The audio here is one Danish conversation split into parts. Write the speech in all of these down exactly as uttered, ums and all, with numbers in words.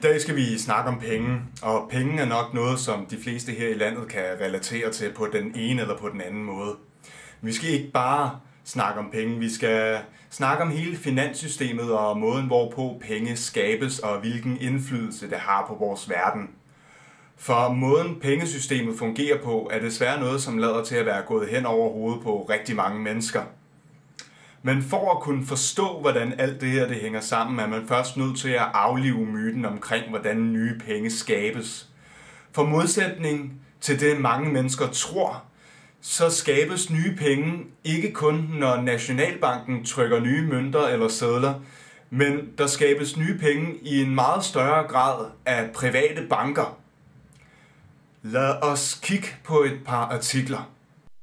dag skal vi snakke om penge, og penge er nok noget, som de fleste her i landet kan relatere til på den ene eller på den anden måde. Vi skal ikke bare snakke om penge, vi skal snakke om hele finanssystemet og måden, hvorpå penge skabes og hvilken indflydelse det har på vores verden. For måden pengesystemet fungerer på er desværre noget, som lader til at være gået hen over hovedet på rigtig mange mennesker. Men for at kunne forstå, hvordan alt det her det hænger sammen, er man først nødt til at aflive myten omkring, hvordan nye penge skabes. For modsætning til det, mange mennesker tror, så skabes nye penge ikke kun, når Nationalbanken trykker nye mønter eller sedler, men der skabes nye penge i en meget større grad af private banker. Lad os kigge på et par artikler.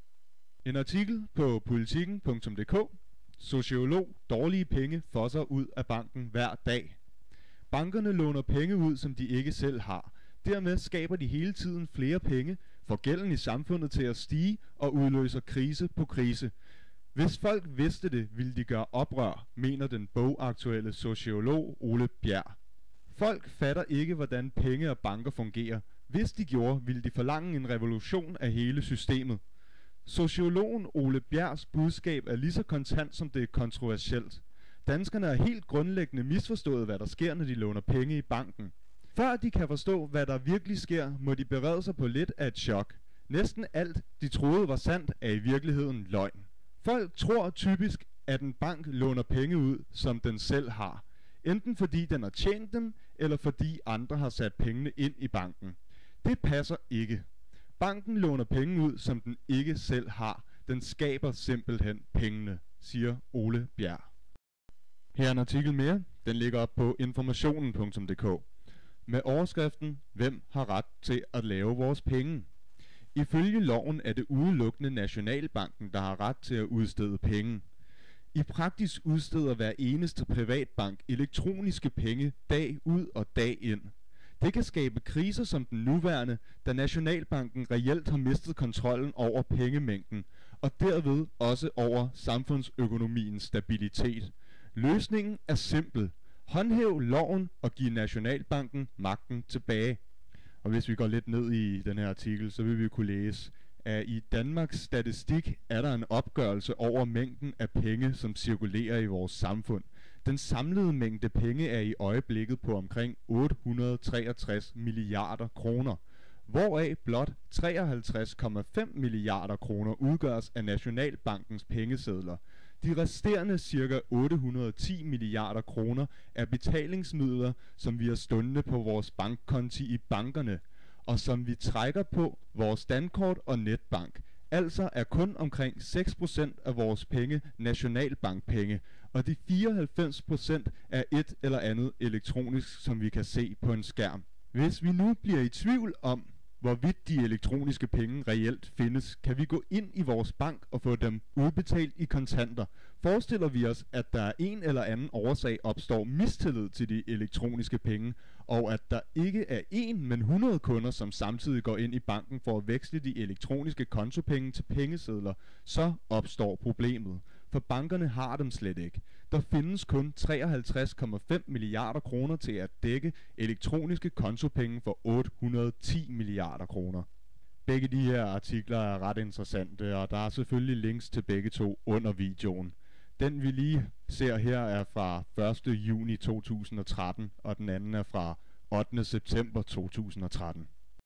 En artikel på politikken punktum d k. Sociolog: dårlige penge fosser ud af banken hver dag. Bankerne låner penge ud, som de ikke selv har. Dermed skaber de hele tiden flere penge, får gælden i samfundet til at stige og udløser krise på krise. Hvis folk vidste det, ville de gøre oprør, mener den bogaktuelle sociolog Ole Bjerg. Folk fatter ikke, hvordan penge og banker fungerer. Hvis de gjorde, ville de forlange en revolution af hele systemet. Sociologen Ole Bjergs budskab er lige så kontant, som det er kontroversielt. Danskerne har helt grundlæggende misforstået, hvad der sker, når de låner penge i banken. Før de kan forstå, hvad der virkelig sker, må de berede sig på lidt af et chok. Næsten alt, de troede var sandt, er i virkeligheden løgn. Folk tror typisk, at en bank låner penge ud, som den selv har. Enten fordi den har tjent dem, eller fordi andre har sat pengene ind i banken. Det passer ikke. Banken låner penge ud, som den ikke selv har. Den skaber simpelthen pengene, siger Ole Bjerg. Her er en artikel mere. Den ligger op på informationen punktum d k. Med overskriften: Hvem har ret til at lave vores penge? Ifølge loven er det udelukkende Nationalbanken, der har ret til at udstede penge. I praksis udsteder hver eneste privatbank elektroniske penge dag ud og dag ind. Det kan skabe kriser som den nuværende, da Nationalbanken reelt har mistet kontrollen over pengemængden, og derved også over samfundsøkonomiens stabilitet. Løsningen er simpel. Håndhæv loven og giv Nationalbanken magten tilbage. Og hvis vi går lidt ned i den her artikel, så vil vi kunne læse, at i Danmarks Statistik er der en opgørelse over mængden af penge, som cirkulerer i vores samfund. Den samlede mængde penge er i øjeblikket på omkring otte hundrede og treogtres milliarder kroner, hvoraf blot treoghalvtreds komma fem milliarder kroner udgøres af Nationalbankens pengesedler. De resterende ca. otte hundrede og ti milliarder kroner er betalingsmidler, som vi har stående på vores bankkonti i bankerne, og som vi trækker på vores dankort og netbank. Altså er kun omkring seks procent af vores penge nationalbankpenge, og de fireoghalvfems procent er et eller andet elektronisk, som vi kan se på en skærm. Hvis vi nu bliver i tvivl om, hvorvidt de elektroniske penge reelt findes, kan vi gå ind i vores bank og få dem udbetalt i kontanter. Forestiller vi os, at der af en eller anden årsag opstår mistillid til de elektroniske penge, og at der ikke er en, men hundrede kunder, som samtidig går ind i banken for at veksle de elektroniske kontopenge til pengesedler, så opstår problemet. For bankerne har dem slet ikke. Der findes kun treoghalvtreds komma fem milliarder kroner til at dække elektroniske kontopenge for otte hundrede og ti milliarder kroner. Begge de her artikler er ret interessante, og der er selvfølgelig links til begge to under videoen. Den vi lige ser her er fra første juni to tusind og tretten, og den anden er fra ottende september to tusind og tretten.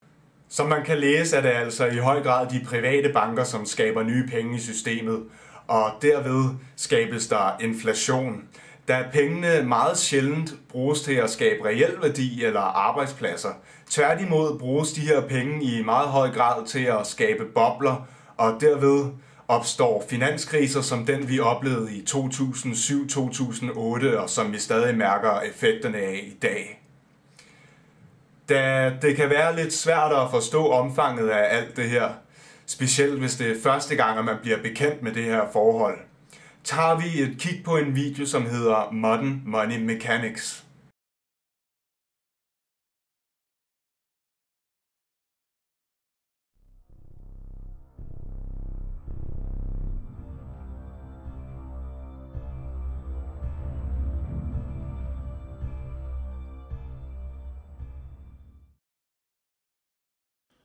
Som man kan læse, er det altså i høj grad de private banker, som skaber nye penge i systemet, og derved skabes der inflation, da pengene meget sjældent bruges til at skabe reel værdi eller arbejdspladser. Tværtimod bruges de her penge i meget høj grad til at skabe bobler, og derved opstår finanskriser som den vi oplevede i to tusind og syv til to tusind og otte, og som vi stadig mærker effekterne af i dag. Da det kan være lidt svært at forstå omfanget af alt det her, specielt hvis det er første gang, at man bliver bekendt med det her forhold, tager vi et kig på en video, som hedder Modern Money Mechanics.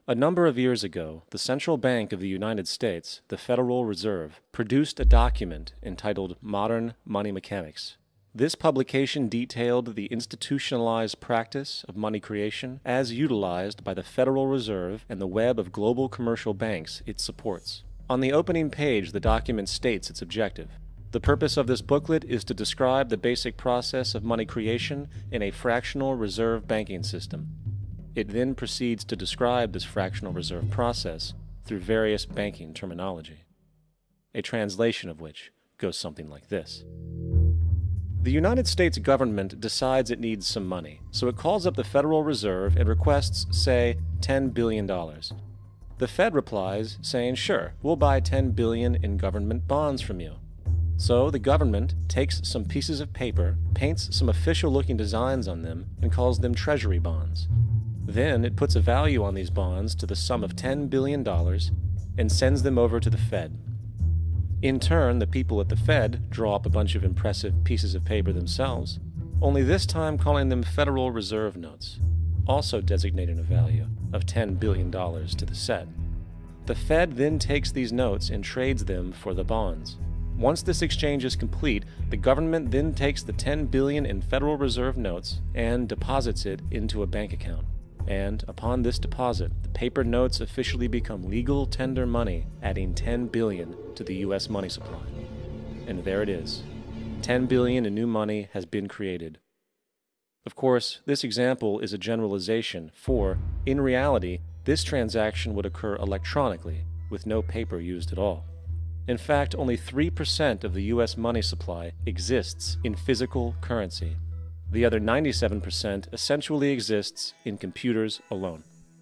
A number of years ago, the Central Bank of the United States, the Federal Reserve, produced a document entitled Modern Money Mechanics. This publication detailed the institutionalized practice of money creation as utilized by the Federal Reserve and the web of global commercial banks it supports. On the opening page, the document states its objective. The purpose of this booklet is to describe the basic process of money creation in a fractional reserve banking system. It then proceeds to describe this fractional reserve process through various banking terminology, a translation of which goes something like this. The United States government decides it needs some money, so it calls up the Federal Reserve and requests, say, ten billion dollars. The Fed replies, saying, sure, we'll buy ten billion dollars in government bonds from you. So the government takes some pieces of paper, paints some official-looking designs on them, and calls them treasury bonds. Then it puts a value on these bonds to the sum of ten billion dollars and sends them over to the Fed. In turn, the people at the Fed draw up a bunch of impressive pieces of paper themselves, only this time calling them Federal Reserve notes, also designating a value of ten billion dollars to the set. The Fed then takes these notes and trades them for the bonds. Once this exchange is complete, the government then takes the ten billion dollars in Federal Reserve notes and deposits it into a bank account. And upon this deposit, the paper notes officially become legal tender money, adding ten billion dollars to the U S money supply. And there it is. ten billion dollars in new money has been created. Of course, this example is a generalization, for, in reality, this transaction would occur electronically, with no paper used at all. In fact, only three percent of the U S money supply exists in physical currency. The other ninety-seven percent essentially exists in computers alone.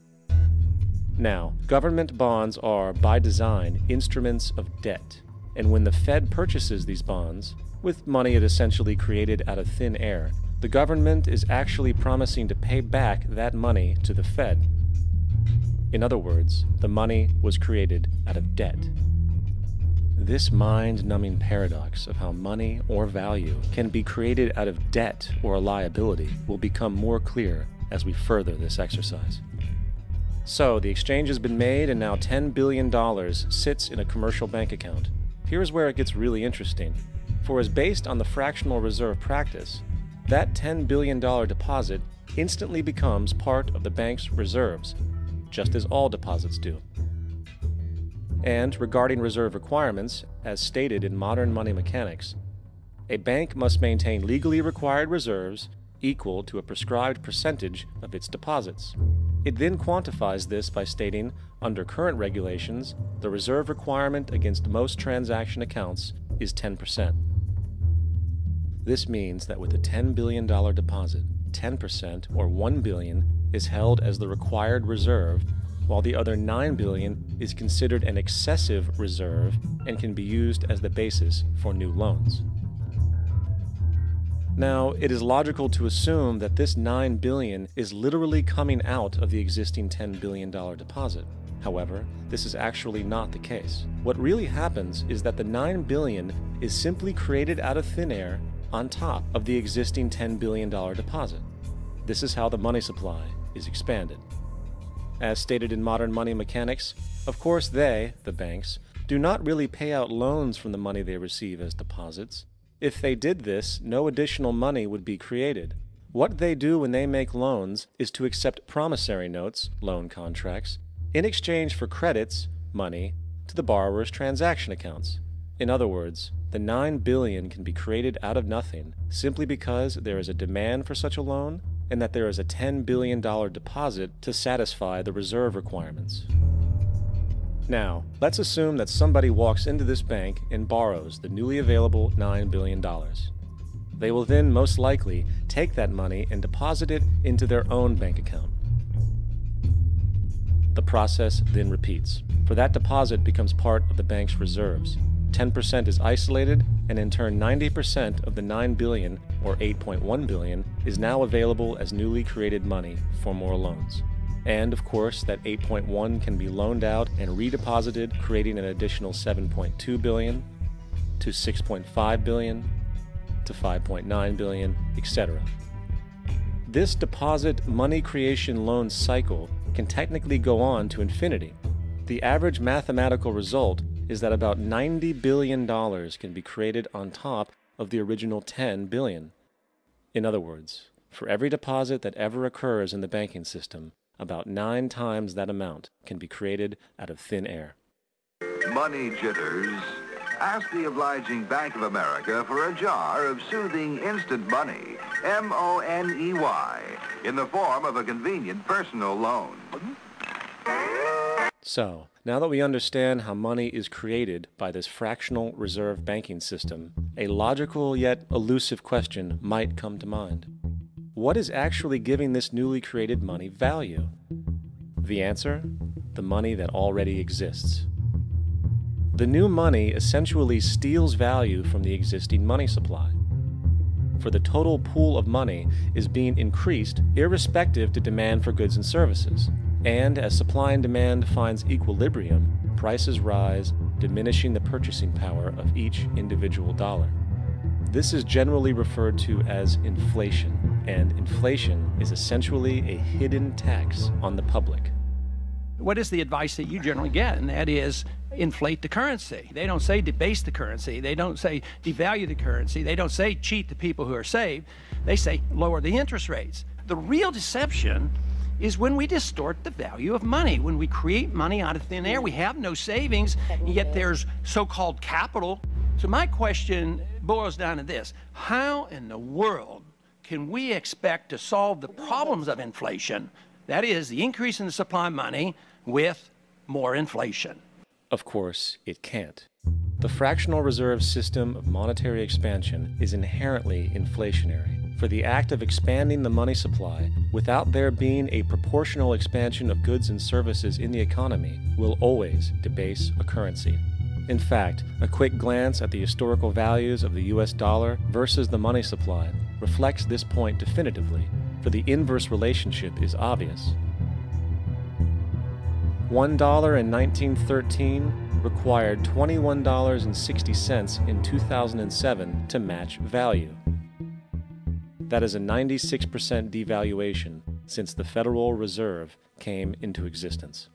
Now, government bonds are, by design, instruments of debt, and when the Fed purchases these bonds, with money it essentially created out of thin air, the government is actually promising to pay back that money to the Fed. In other words, the money was created out of debt. This mind-numbing paradox of how money or value can be created out of debt or a liability will become more clear as we further this exercise. So, the exchange has been made and now ten billion dollars sits in a commercial bank account. Here's where it gets really interesting. For as based on the fractional reserve practice, that ten billion dollars deposit instantly becomes part of the bank's reserves, just as all deposits do. And regarding reserve requirements, as stated in Modern Money Mechanics, a bank must maintain legally required reserves equal to a prescribed percentage of its deposits. It then quantifies this by stating, under current regulations, the reserve requirement against most transaction accounts is ten percent. This means that with a ten billion dollars deposit, ten percent, or one billion dollars, is held as the required reserve, while the other nine billion dollars is considered an excessive reserve and can be used as the basis for new loans. Now, it is logical to assume that this nine billion dollars is literally coming out of the existing ten billion dollars deposit. However, this is actually not the case. What really happens is that the nine billion dollars is simply created out of thin air on top of the existing ten billion dollars deposit. This is how the money supply is expanded. As stated in Modern Money Mechanics, of course they, the banks, do not really pay out loans from the money they receive as deposits. If they did this, no additional money would be created. What they do when they make loans is to accept promissory notes, loan contracts, in exchange for credits, money, to the borrower's transaction accounts. In other words, the nine billion dollars can be created out of nothing simply because there is a demand for such a loan and that there is a ten billion dollars deposit to satisfy the reserve requirements. Now, let's assume that somebody walks into this bank and borrows the newly available nine billion dollars. They will then most likely take that money and deposit it into their own bank account. The process then repeats, for that deposit becomes part of the bank's reserves. ten percent is isolated, and in turn ninety percent of the nine billion dollars, or eight point one billion dollars, is now available as newly created money for more loans. And of course, that eight point one can be loaned out and redeposited, creating an additional seven point two billion dollars to six point five billion dollars to five point nine billion dollars, et cetera. This deposit money creation loan cycle can technically go on to infinity. The average mathematical result is that about ninety billion dollars can be created on top of the original ten billion dollars. In other words, for every deposit that ever occurs in the banking system, about nine times that amount can be created out of thin air. Money jitters? Ask the obliging Bank of America for a jar of soothing instant money, M O N E Y, in the form of a convenient personal loan. So, now that we understand how money is created by this fractional reserve banking system, a logical yet elusive question might come to mind. What is actually giving this newly created money value? The answer? The money that already exists. The new money essentially steals value from the existing money supply. For the total pool of money is being increased irrespective to demand for goods and services. And as supply and demand finds equilibrium, prices rise, diminishing the purchasing power of each individual dollar. This is generally referred to as inflation, and inflation is essentially a hidden tax on the public. What is the advice that you generally get? And that is inflate the currency. They don't say debase the currency. They don't say devalue the currency. They don't say cheat the people who are saved. They say lower the interest rates. The real deception is when we distort the value of money. When we create money out of thin air, we have no savings, and yet there's so-called capital. So my question boils down to this: how in the world can we expect to solve the problems of inflation, that is, the increase in the supply of money, with more inflation? Of course, it can't. The fractional reserve system of monetary expansion is inherently inflationary. For the act of expanding the money supply, without there being a proportional expansion of goods and services in the economy, will always debase a currency. In fact, a quick glance at the historical values of the U S dollar versus the money supply reflects this point definitively, for the inverse relationship is obvious. One dollar in nineteen thirteen required twenty-one dollars and sixty cents in two thousand seven to match value. That is a ninety-six percent devaluation since the Federal Reserve came into existence.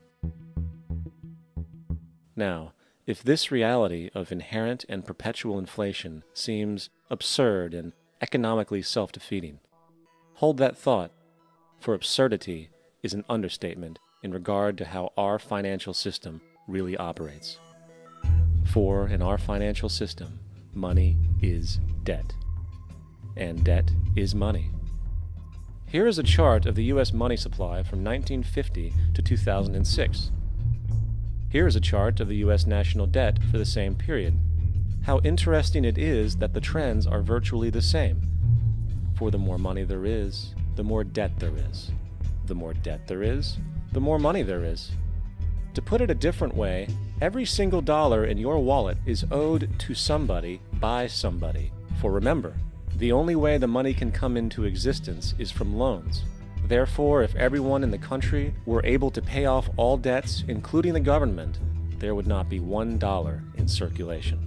Now, if this reality of inherent and perpetual inflation seems absurd and economically self-defeating, hold that thought, for absurdity is an understatement in regard to how our financial system really operates. For in our financial system, money is debt. And debt is money. Here is a chart of the U S money supply from nineteen fifty to two thousand six. Here is a chart of the U S national debt for the same period. How interesting it is that the trends are virtually the same. For the more money there is, the more debt there is. The more debt there is, the more money there is. To put it a different way, every single dollar in your wallet is owed to somebody by somebody. For remember, the only way the money can come into existence is from loans. Therefore, if everyone in the country were able to pay off all debts, including the government, there would not be one dollar in circulation.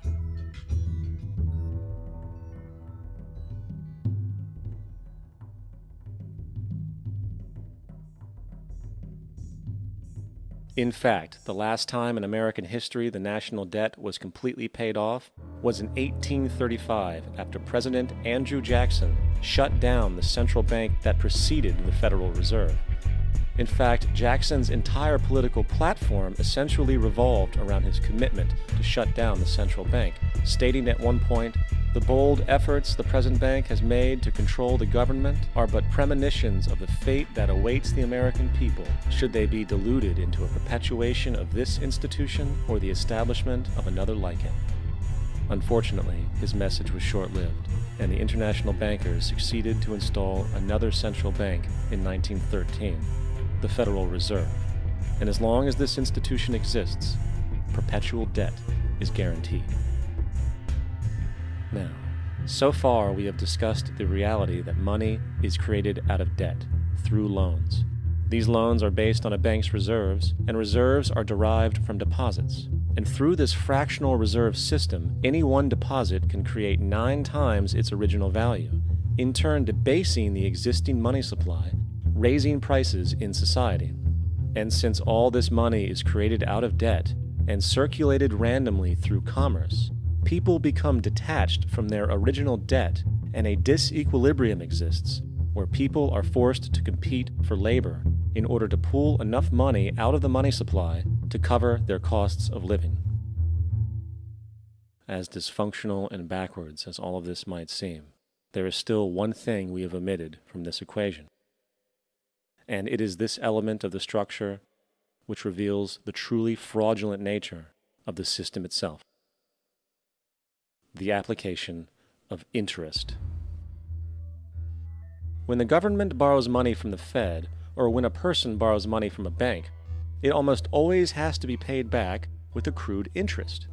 In fact, the last time in American history the national debt was completely paid off was in eighteen thirty-five, after President Andrew Jackson shut down the central bank that preceded the Federal Reserve. In fact, Jackson's entire political platform essentially revolved around his commitment to shut down the central bank, stating at one point, "The bold efforts the present bank has made to control the government are but premonitions of the fate that awaits the American people should they be deluded into a perpetuation of this institution or the establishment of another like it." Unfortunately, his message was short-lived, and the international bankers succeeded to install another central bank in nineteen thirteen, the Federal Reserve. And as long as this institution exists, perpetual debt is guaranteed. Now, so far we have discussed the reality that money is created out of debt, through loans. These loans are based on a bank's reserves, and reserves are derived from deposits. And through this fractional reserve system, any one deposit can create nine times its original value, in turn debasing the existing money supply, raising prices in society. And since all this money is created out of debt and circulated randomly through commerce, people become detached from their original debt, and a disequilibrium exists where people are forced to compete for labor in order to pool enough money out of the money supply to cover their costs of living. As dysfunctional and backwards as all of this might seem, there is still one thing we have omitted from this equation. And it is this element of the structure which reveals the truly fraudulent nature of the system itself: the application of interest. When the government borrows money from the Fed, or when a person borrows money from a bank, it almost always has to be paid back with accrued interest.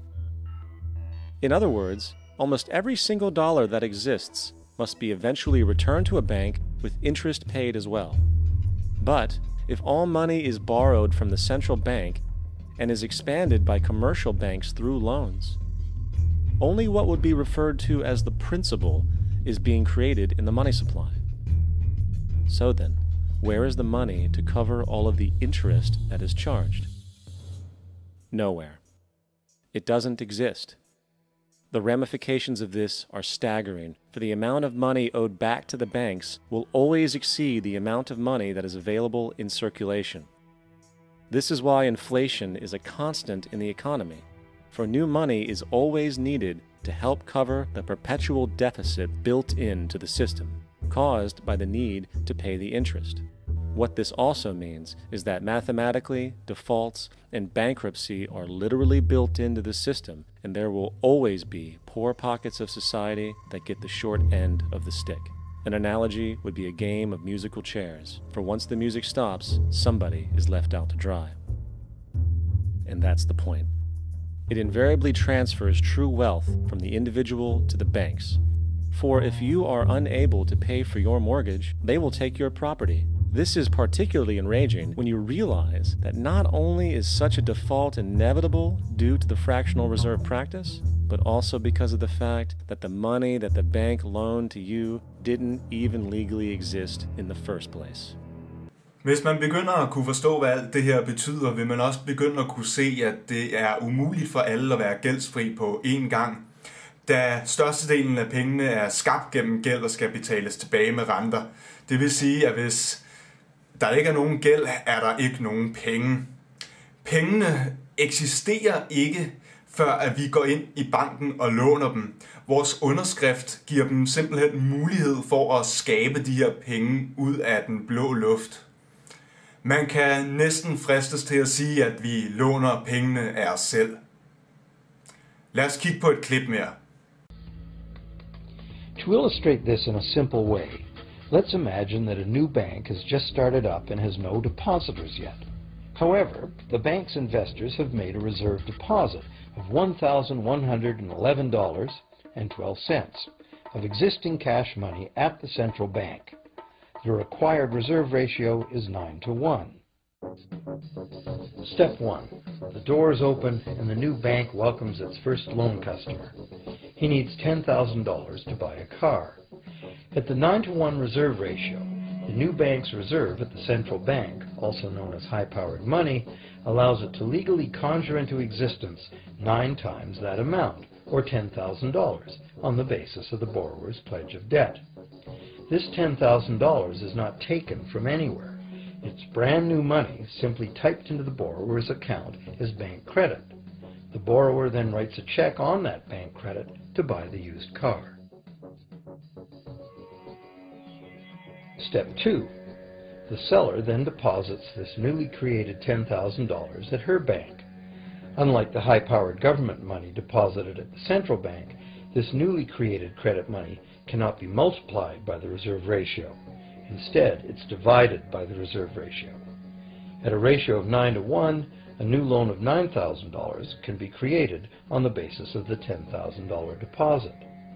In other words, almost every single dollar that exists must be eventually returned to a bank with interest paid as well. But if all money is borrowed from the central bank and is expanded by commercial banks through loans, only what would be referred to as the principal is being created in the money supply. So then, where is the money to cover all of the interest that is charged? Nowhere. It doesn't exist. The ramifications of this are staggering, for the amount of money owed back to the banks will always exceed the amount of money that is available in circulation. This is why inflation is a constant in the economy, for new money is always needed to help cover the perpetual deficit built into the system, caused by the need to pay the interest. What this also means is that mathematically, defaults and bankruptcy are literally built into the system, and there will always be poor pockets of society that get the short end of the stick. An analogy would be a game of musical chairs, for once the music stops, somebody is left out to dry. And that's the point. It invariably transfers true wealth from the individual to the banks. For if you are unable to pay for your mortgage, they will take your property. This is particularly enraging when you realize that not only is such a default inevitable due to the fractional reserve practice, but also because of the fact that the money that the bank loaned to you didn't even legally exist in the first place. Hvis man begynder at kunne forstå, hvad alt det her betyder, vil man også begynde at kunne se, at det er umuligt for alle at være gældsfri på én gang, da størstedelen af pengene er skabt gennem gæld og skal betales tilbage med renter. Det vil sige, at hvis der ikke er nogen gæld, er der ikke nogen penge. Pengene eksisterer ikke, før at vi går ind i banken og låner dem. Vores underskrift giver dem simpelthen mulighed for at skabe de her penge ud af den blå luft. Man kan næsten fristes til at sige, at vi låner pengene af os selv. Lad os kigge på et klip mere. To illustrate this in a simple way, let's imagine that a new bank has just started up and has no depositors yet. However, the bank's investors have made a reserve deposit of one thousand one hundred eleven dollars and twelve cents of existing cash money at the central bank. The required reserve ratio is nine to one. Step one. The door is open and the new bank welcomes its first loan customer. He needs ten thousand dollars to buy a car. At the nine to one reserve ratio, the new bank's reserve at the central bank, also known as high-powered money, allows it to legally conjure into existence nine times that amount, or ten thousand dollars, on the basis of the borrower's pledge of debt. This ten thousand dollars is not taken from anywhere. It's brand new money simply typed into the borrower's account as bank credit. The borrower then writes a check on that bank credit to buy the used car. Step two. The seller then deposits this newly created ten thousand dollars at her bank. Unlike the high-powered government money deposited at the central bank, this newly created credit money cannot be multiplied by the reserve ratio. Instead, it's divided by the reserve ratio. At a ratio of nine to one, a new loan of nine thousand dollars can be created on the basis of the ten thousand dollar deposit.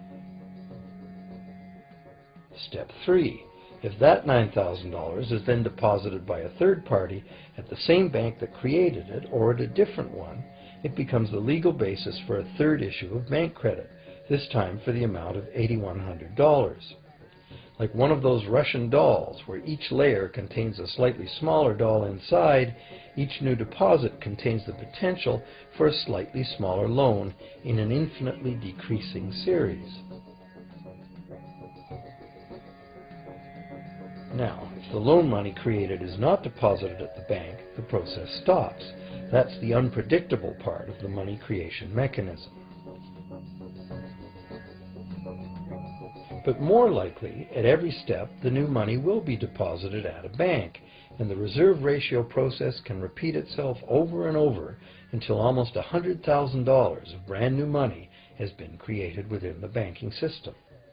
Step three. If that nine thousand dollars is then deposited by a third party at the same bank that created it or at a different one, it becomes the legal basis for a third issue of bank credit, this time for the amount of eight thousand one hundred dollars. like one of those Russian dolls where each layer contains a slightly smaller doll inside. Each new deposit contains the potential for a slightly smaller loan in an infinitely decreasing series. Now, if the loan money created is not deposited at the bank, the process stops. That's the unpredictable part of the money creation mechanism. But more likely, at every step, the new money will be deposited at a bank, and the reserve ratio process can repeat itself over and over until almost one hundred thousand dollars of brand new money has been created within the banking system.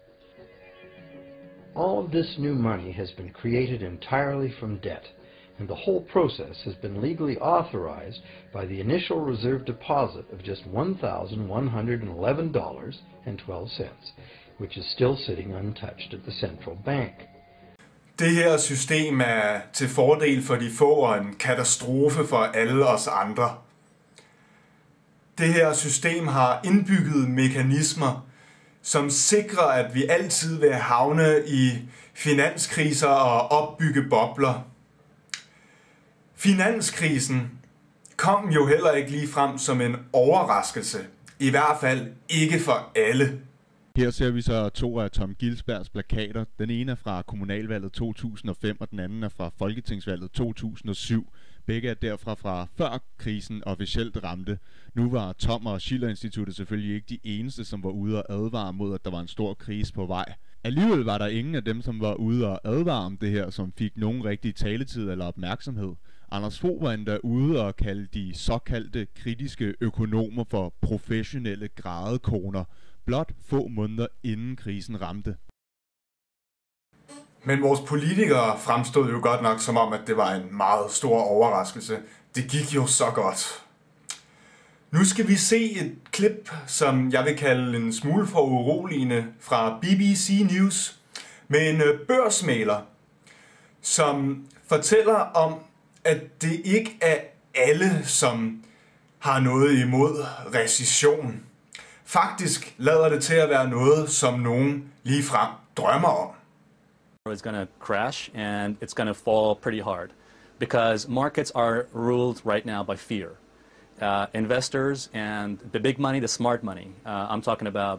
All of this new money has been created entirely from debt, and the whole process has been legally authorized by the initial reserve deposit of just one thousand one hundred eleven dollars and twelve cents, which is still sitting untouched at the central bank. Det her system er til fordel for de få og en katastrofe for alle os andre. Det her system har indbygget mekanismer, som sikrer, at vi altid vil havne i finanskriser og opbygge bobler. Finanskrisen kom jo heller ikke lige frem som en overraskelse, i hvert fald ikke for alle. Her ser vi så to af Tom Gilsbergs plakater. Den ene er fra kommunalvalget to tusind og fem, og den anden er fra folketingsvalget to tusind og syv. Begge er derfra fra før krisen officielt ramte. Nu var Tom og Schiller Instituttet selvfølgelig ikke de eneste, som var ude og advare mod, at der var en stor krise på vej. Alligevel var der ingen af dem, som var ude og advare om det her, som fik nogen rigtig taletid eller opmærksomhed. Anders Fogh var endda ude og kalde de såkaldte kritiske økonomer for professionelle grædekoner, blot få måneder inden krisen ramte. Men vores politikere fremstod jo godt nok som om, at det var en meget stor overraskelse. Det gik jo så godt. Nu skal vi se et klip, som jeg vil kalde en smule for uroligende, fra B B C News med en børsmægler, som fortæller om, at det ikke er alle, som har noget imod recession. Faktisk lader det til at være noget, som nogen ligefrem drømmer om. It's going to crash and it's going to fall pretty hard because markets are ruled right now by fear. Uh, investors and the big money, the smart money, uh, I'm talking about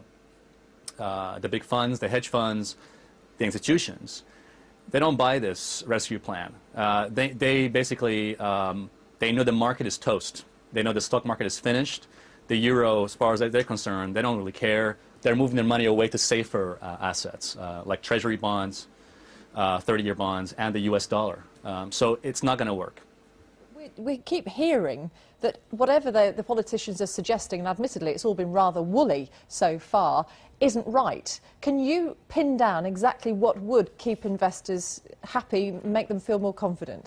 uh, the big funds, the hedge funds, the institutions, they don't buy this rescue plan. Uh, they, they basically, um, they know the market is toast. They know the stock market is finished. The euro, as far as they're concerned, they don't really care. They're moving their money away to safer uh, assets, uh, like treasury bonds, uh, thirty-year bonds, and the U S dollar. Um, so it's not going to work. We, we keep hearing that whatever the, the politicians are suggesting, and admittedly it's all been rather woolly so far, isn't right. Can you pin down exactly what would keep investors happy, make them feel more confident?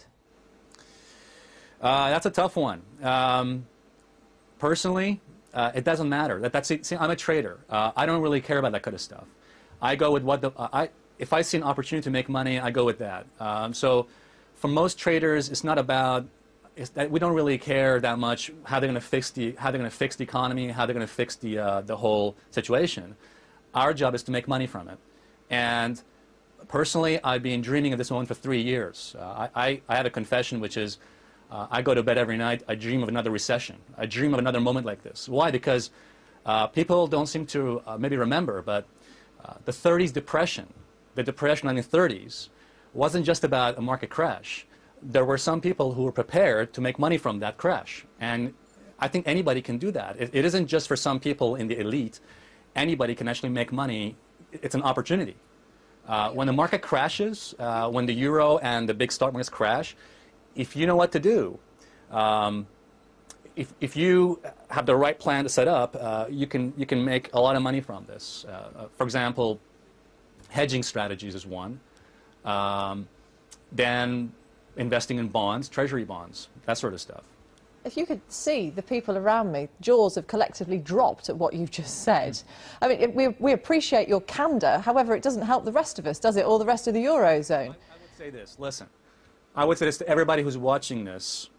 Uh, that's a tough one. Um, personally, uh, it doesn't matter. That, that's, see, I'm a trader. Uh, I don't really care about that kind of stuff. I go with what the, uh, I, if I see an opportunity to make money, I go with that. Um, so for most traders, it's not about, it's that we don't really care that much how they're going to fix the, how they're going to fix the economy, how they're going to fix the, uh, the whole situation. Our job is to make money from it. And personally, I've been dreaming of this moment for three years. Uh, I, I have a confession, which is, Uh, I go to bed every night, I dream of another recession. I dream of another moment like this. Why? Because uh, people don't seem to uh, maybe remember, but uh, the thirties depression, the depression in the thirties, wasn't just about a market crash. There were some people who were prepared to make money from that crash. And I think anybody can do that. It, it isn't just for some people in the elite. Anybody can actually make money. It's an opportunity. Uh, when the market crashes, uh, when the euro and the big stock markets crash, if you know what to do, um, if, if you have the right plan to set up, uh, you, can, you can make a lot of money from this. Uh, for example, hedging strategies is one. Um, then investing in bonds, treasury bonds, that sort of stuff. If you could see the people around me, jaws have collectively dropped at what you've just said. I mean, we, we appreciate your candour, however, it doesn't help the rest of us, does it, or the rest of the Eurozone? I, I would say this, listen. I would say this to everybody who's watching this.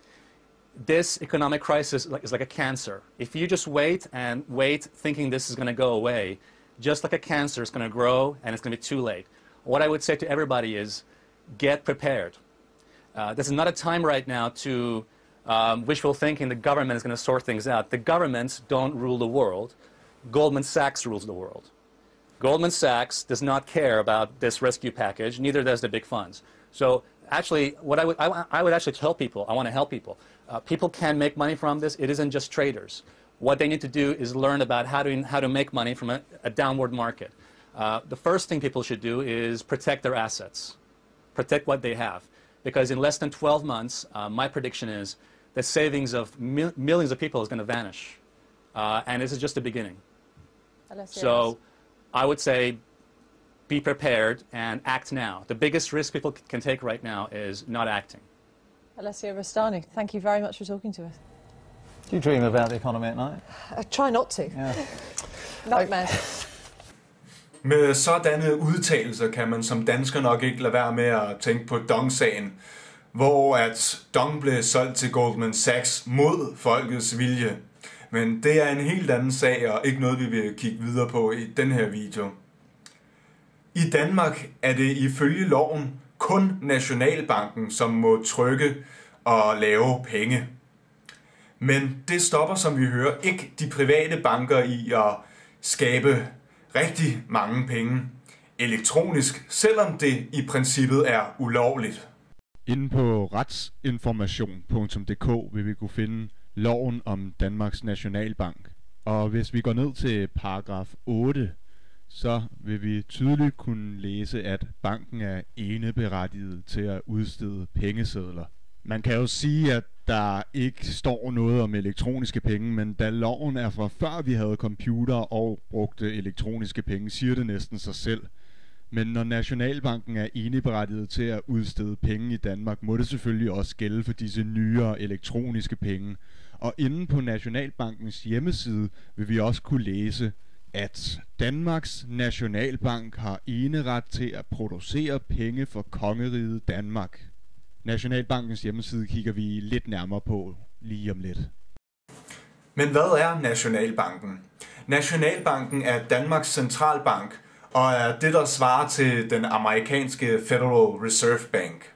This economic crisis is like a cancer. If you just wait and wait thinking this is going to go away, just like a cancer, it's going to grow and it's going to be too late. What I would say to everybody is get prepared. Uh, this is not a time right now to um, wishful thinking the government is going to sort things out. The governments don't rule the world. Goldman Sachs rules the world. Goldman Sachs does not care about this rescue package, neither does the big funds. So actually, what I would, I, I would actually tell people, I want to help people. Uh, people can make money from this. It isn't just traders. What they need to do is learn about how to, how to make money from a, a downward market. Uh, the first thing people should do is protect their assets, protect what they have. Because in less than twelve months, uh, my prediction is the savings of mil millions of people is going to vanish. Uh, and this is just the beginning. So I would say be prepared and act now. The biggest risk people can take right now is not acting. Alessio Rastani, thank you very much for talking to us. Do you dream about the economy at night? I try not to. Yeah. Nightmares. Med sådanne udtalelser kan man som dansker nok ikke lade være med at tænke på Dong-sagen, hvor at Dong blev solgt til Goldman Sachs mod folkets vilje. Men det er en helt anden sag, og ikke noget, vi vil kigge videre på i den her video. I Danmark er det ifølge loven kun Nationalbanken, som må trykke og lave penge. Men det stopper, som vi hører, ikke de private banker i at skabe rigtig mange penge elektronisk, selvom det i princippet er ulovligt. Inde på retsinformation punktum d k vil vi kunne finde loven om Danmarks Nationalbank. Og hvis vi går ned til paragraf otte, så vil vi tydeligt kunne læse, at banken er eneberettiget til at udstede pengesedler. Man kan jo sige, at der ikke står noget om elektroniske penge, men da loven er fra før vi havde computer og brugte elektroniske penge, siger det næsten sig selv. Men når Nationalbanken er eneberettiget til at udstede penge i Danmark, må det selvfølgelig også gælde for disse nyere elektroniske penge. Og inde på Nationalbankens hjemmeside vil vi også kunne læse, at Danmarks Nationalbank har eneret til at producere penge for kongeriget Danmark. Nationalbankens hjemmeside kigger vi lidt nærmere på lige om lidt. Men hvad er Nationalbanken? Nationalbanken er Danmarks centralbank og er det, der svarer til den amerikanske Federal Reserve Bank.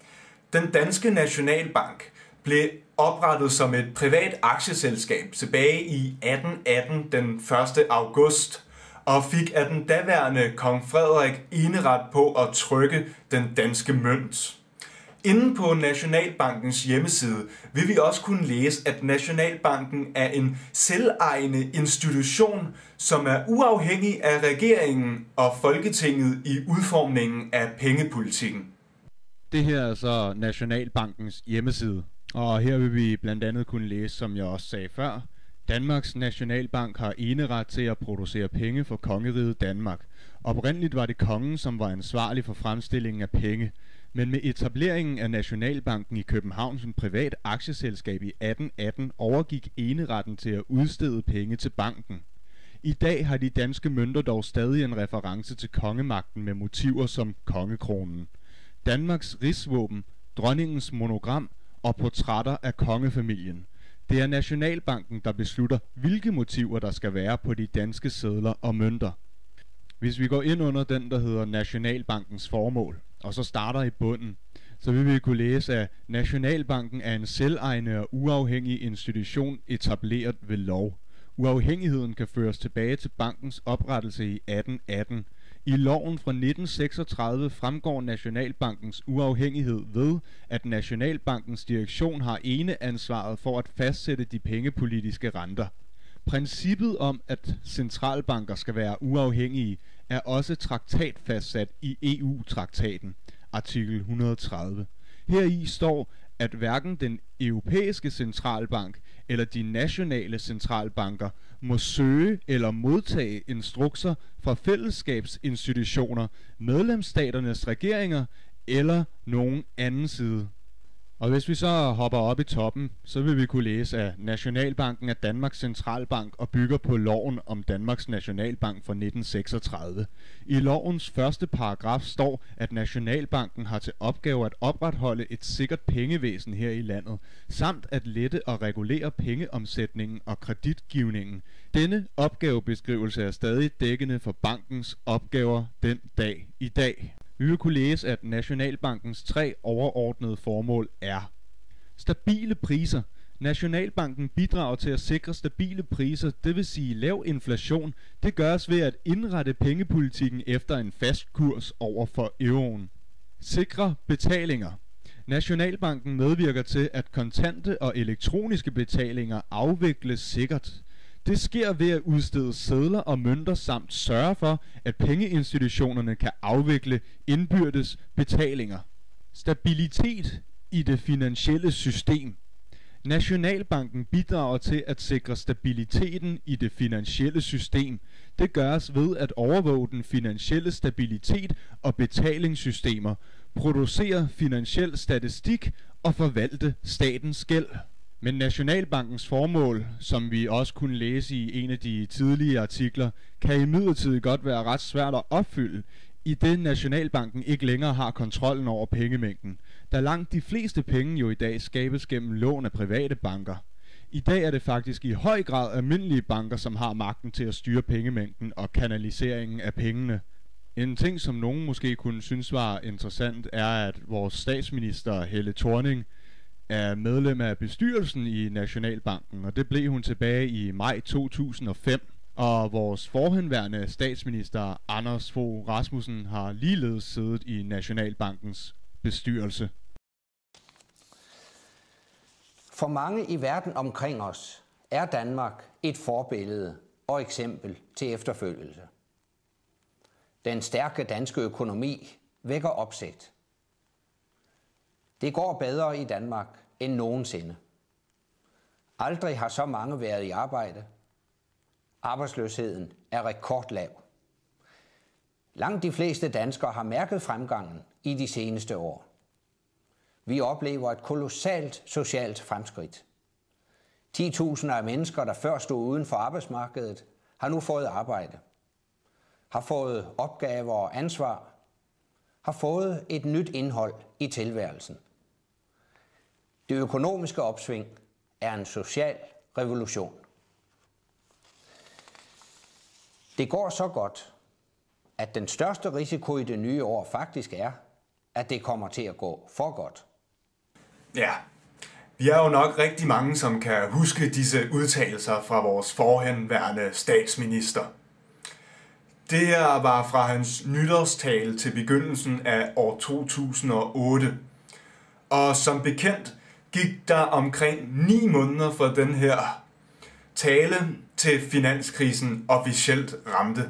Den danske Nationalbank blev oprettet som et privat aktieselskab tilbage i atten atten den første august og fik af den daværende kong Frederik eneret på at trykke den danske mønt. Inde på Nationalbankens hjemmeside vil vi også kunne læse, at Nationalbanken er en selvejende institution, som er uafhængig af regeringen og Folketinget i udformningen af pengepolitikken. Det her er så Nationalbankens hjemmeside, og her vil vi blandt andet kunne læse, som jeg også sagde før, Danmarks Nationalbank har eneret til at producere penge for kongeriget Danmark. Oprindeligt var det kongen, som var ansvarlig for fremstillingen af penge. Men med etableringen af Nationalbanken i København som privat aktieselskab i atten atten overgik eneretten til at udstede penge til banken. I dag har de danske mønter dog stadig en reference til kongemagten med motiver som kongekronen, Danmarks rigsvåben, dronningens monogram og portrætter af kongefamilien. Det er Nationalbanken, der beslutter, hvilke motiver der skal være på de danske sedler og mønter. Hvis vi går ind under den, der hedder Nationalbankens formål, og så starter i bunden, så vil vi kunne læse, at Nationalbanken er en selvejende og uafhængig institution etableret ved lov. Uafhængigheden kan føres tilbage til bankens oprettelse i atten atten. I loven fra nitten seksogtredive fremgår Nationalbankens uafhængighed ved, at Nationalbankens direktion har ene ansvaret for at fastsætte de pengepolitiske renter. Princippet om, at centralbanker skal være uafhængige, er også traktatfastsat i E U-traktaten, artikel et hundrede og tredive. Heri står, at hverken den europæiske centralbank eller de nationale centralbanker må søge eller modtage instrukser fra fællesskabsinstitutioner, medlemsstaternes regeringer eller nogen anden side. Og hvis vi så hopper op i toppen, så vil vi kunne læse, at Nationalbanken er Danmarks centralbank og bygger på loven om Danmarks Nationalbank fra nitten seksogtredive. I lovens første paragraf står, at Nationalbanken har til opgave at opretholde et sikkert pengevæsen her i landet, samt at lette og regulere pengeomsætningen og kreditgivningen. Denne opgavebeskrivelse er stadig dækkende for bankens opgaver den dag i dag. Vi vil kunne læse, at Nationalbankens tre overordnede formål er: stabile priser. Nationalbanken bidrager til at sikre stabile priser, det vil sige lav inflation. Det gøres ved at indrette pengepolitikken efter en fast kurs over for euroen. Sikre betalinger. Nationalbanken medvirker til, at kontante og elektroniske betalinger afvikles sikkert. Det sker ved at udstede sedler og mønter samt sørge for, at pengeinstitutionerne kan afvikle indbyrdes betalinger. Stabilitet i det finansielle system. Nationalbanken bidrager til at sikre stabiliteten i det finansielle system. Det gøres ved at overvåge den finansielle stabilitet og betalingssystemer, producere finansiel statistik og forvalte statens gæld. Men Nationalbankens formål, som vi også kunne læse i en af de tidlige artikler, kan imidlertid godt være ret svært at opfylde, i det Nationalbanken ikke længere har kontrollen over pengemængden, da langt de fleste penge jo i dag skabes gennem lån af private banker. I dag er det faktisk i høj grad almindelige banker, som har magten til at styre pengemængden og kanaliseringen af pengene. En ting, som nogen måske kunne synes var interessant, er, at vores statsminister Helle Thorning er medlem af bestyrelsen i Nationalbanken, og det blev hun tilbage i maj to tusind og fem. Og vores forhenværende statsminister Anders Fogh Rasmussen har ligeledes siddet i Nationalbankens bestyrelse. For mange i verden omkring os er Danmark et forbillede og eksempel til efterfølgelse. Den stærke danske økonomi vækker opsigt. Det går bedre i Danmark end nogensinde. Aldrig har så mange været i arbejde. Arbejdsløsheden er rekordlav. Langt de fleste danskere har mærket fremgangen i de seneste år. Vi oplever et kolossalt socialt fremskridt. ti tusinder af mennesker, der før stod uden for arbejdsmarkedet, har nu fået arbejde, har fået opgaver og ansvar, har fået et nyt indhold i tilværelsen. Det økonomiske opsving er en social revolution. Det går så godt, at den største risiko i det nye år faktisk er, at det kommer til at gå for godt. Ja, vi er jo nok rigtig mange, som kan huske disse udtalelser fra vores forhenværende statsminister. Det her var fra hans nytårstale til begyndelsen af år to tusind og otte. Og som bekendt gik der omkring ni måneder fra den her tale til finanskrisen officielt ramte.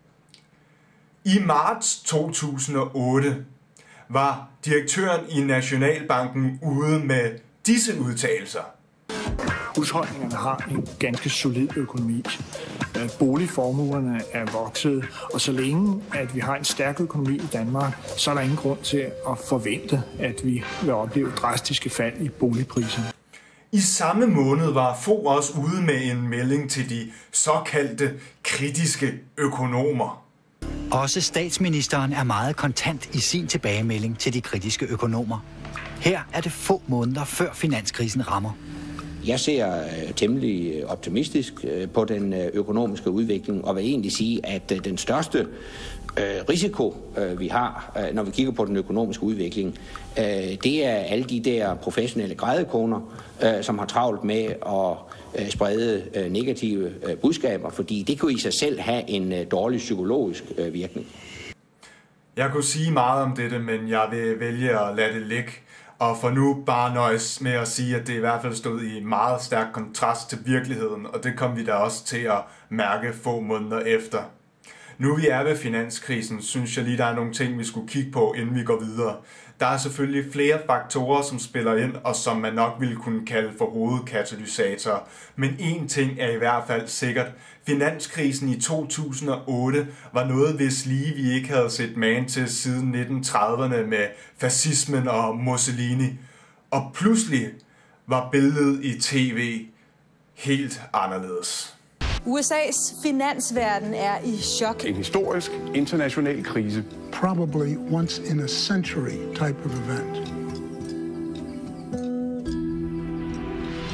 I marts to tusind og otte var direktøren i Nationalbanken ude med disse udtalelser. Husholdningerne har en ganske solid økonomi. Boligformuerne er vokset, og så længe at vi har en stærk økonomi i Danmark, så er der ingen grund til at forvente, at vi vil opleve drastiske fald i boligpriserne. I samme måned var Fogh også ude med en melding til de såkaldte kritiske økonomer. Også statsministeren er meget kontant i sin tilbagemelding til de kritiske økonomer. Her er det få måneder før finanskrisen rammer. Jeg ser temmelig optimistisk på den økonomiske udvikling, og vil egentlig sige, at den største risiko, vi har, når vi kigger på den økonomiske udvikling, det er alle de der professionelle grædekoner, som har travlt med at sprede negative budskaber, fordi det kunne i sig selv have en dårlig psykologisk virkning. Jeg kunne sige meget om dette, men jeg vil vælge at lade det ligge. Og for nu bare nøjes med at sige, at det i hvert fald stod i meget stærk kontrast til virkeligheden, og det kom vi da også til at mærke få måneder efter. Nu vi er ved finanskrisen, synes jeg lige, der er nogle ting, vi skulle kigge på, inden vi går videre. Der er selvfølgelig flere faktorer, som spiller ind, og som man nok ville kunne kalde for hovedkatalysatorer. Men én ting er i hvert fald sikkert. Finanskrisen i to tusind og otte var noget, hvis lige vi ikke havde set magen til siden nitten trediverne med fascismen og Mussolini. Og pludselig var billedet i tv helt anderledes. U S A's finansverden er i chok. En historisk international krise. Probably once in a century type of event.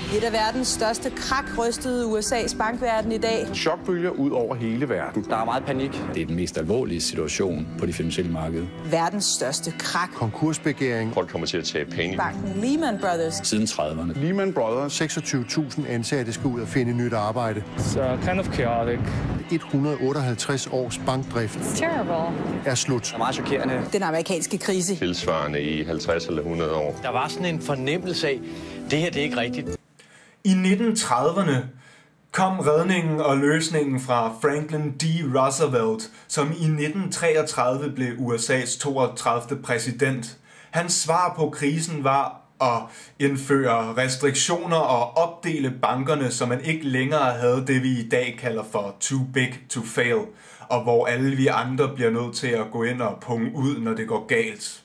Et af verdens største krak rystede U S A's bankverden i dag. Chokbølger ud over hele verden. Der er meget panik. Det er den mest alvorlige situation på de finansielle markeder. Verdens største krak. Konkursbegæring. Folk kommer til at tage penge. Banken Lehman Brothers. Siden trediverne. Lehman Brothers. seksogtyve tusind ansatte skal ud og finde nyt arbejde. So kind of chaotic. et hundrede otteoghalvtreds års bankdrift er slut. Det er meget chokerende. Den amerikanske krise. Tilsvarende i halvtreds eller hundrede år. Der var sådan en fornemmelse af, det her det er ikke rigtigt. I nitten trediverne kom redningen og løsningen fra Franklin D. Roosevelt, som i nitten treogtredive blev U S A's toogtredivte præsident. Hans svar på krisen var at indføre restriktioner og opdele bankerne, så man ikke længere havde det, vi i dag kalder for too big to fail, og hvor alle vi andre bliver nødt til at gå ind og punge ud, når det går galt.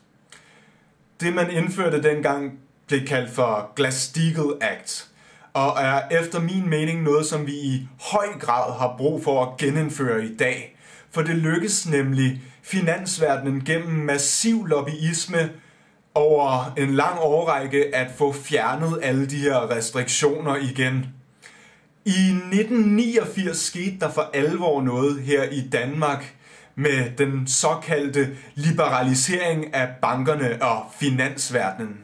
Det, man indførte dengang, blev kaldt for Glass-Steagall Act, og er efter min mening noget, som vi i høj grad har brug for at genindføre i dag. For det lykkes nemlig finansverdenen gennem massiv lobbyisme over en lang årrække at få fjernet alle de her restriktioner igen. I nitten niogfirs skete der for alvor noget her i Danmark med den såkaldte liberalisering af bankerne og finansverdenen.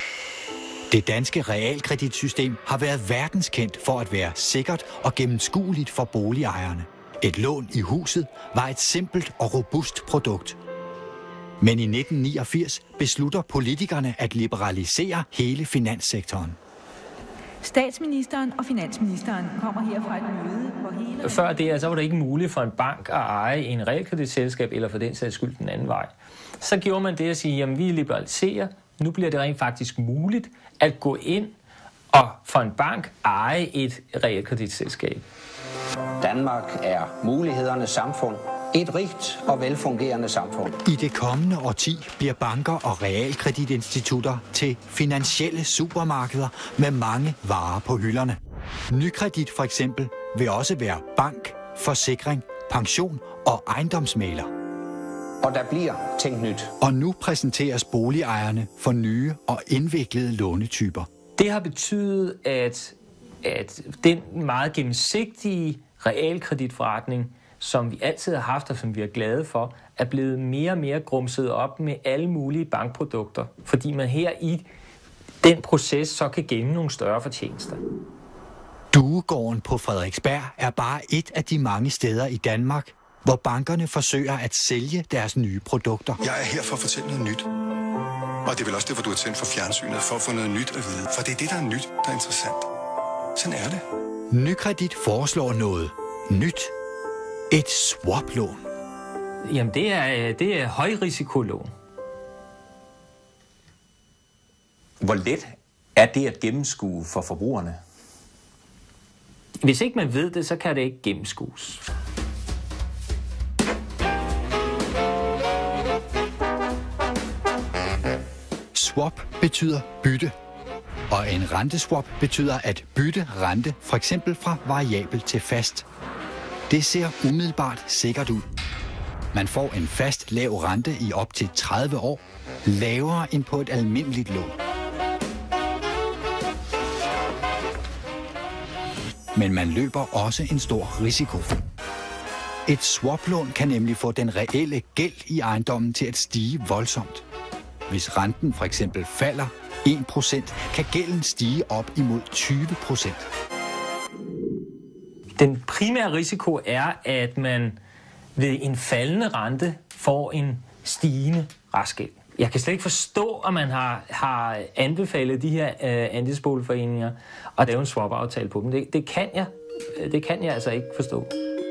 Det danske realkreditsystem har været verdenskendt for at være sikkert og gennemskueligt for boligejerne. Et lån i huset var et simpelt og robust produkt. Men i nitten niogfirs beslutter politikerne at liberalisere hele finanssektoren. Statsministeren og finansministeren kommer her fra et møde, hvor hele... Før det altså, var det ikke muligt for en bank at eje en realkreditselskab, eller for den sags skyld den anden vej. Så gjorde man det at sige, jamen vi liberaliserer, nu bliver det rent faktisk muligt at gå ind og for en bank eje et realkreditselskab. Danmark er mulighedernes samfund. Et rigt og velfungerende samfund. I det kommende årti bliver banker og realkreditinstitutter til finansielle supermarkeder med mange varer på hylderne. Nykredit for eksempel vil også være bank, forsikring, pension og ejendomsmægler. Og der bliver tænkt nyt. Og nu præsenteres boligejerne for nye og indviklede lånetyper. Det har betydet, at, at den meget gennemsigtige realkreditforretning, som vi altid har haft og som vi er glade for, er blevet mere og mere grumset op med alle mulige bankprodukter, fordi man her i den proces så kan gemme nogle større fortjenester. Duegården på Frederiksberg er bare et af de mange steder i Danmark, hvor bankerne forsøger at sælge deres nye produkter. Jeg er her for at fortælle noget nyt. Og det er vel også derfor, du har tændt for fjernsynet, for at få noget nyt at vide. For det er det, der er nyt, der er interessant. Sådan er det. Nykredit foreslår noget nyt. Et swap-lån. Jamen, det er, det er højrisikolån. Hvor let er det at gennemskue for forbrugerne? Hvis ikke man ved det, så kan det ikke gennemskues. Swap betyder bytte. Og en renteswap betyder at bytte rente, for eksempel fra variabel til fast. Det ser umiddelbart sikkert ud. Man får en fast lav rente i op til tredive år, lavere end på et almindeligt lån. Men man løber også en stor risiko. Et swaplån kan nemlig få den reelle gæld i ejendommen til at stige voldsomt. Hvis renten for eksempel falder en procent, kan gælden stige op imod tyve procent. Den primære risiko er, at man ved en faldende rente får en stigende restgæld. Jeg kan slet ikke forstå, at man har, har anbefalet de her øh, andelsboligforeninger at lave en swap-aftale på dem. Det, det, kan jeg, det kan jeg altså ikke forstå.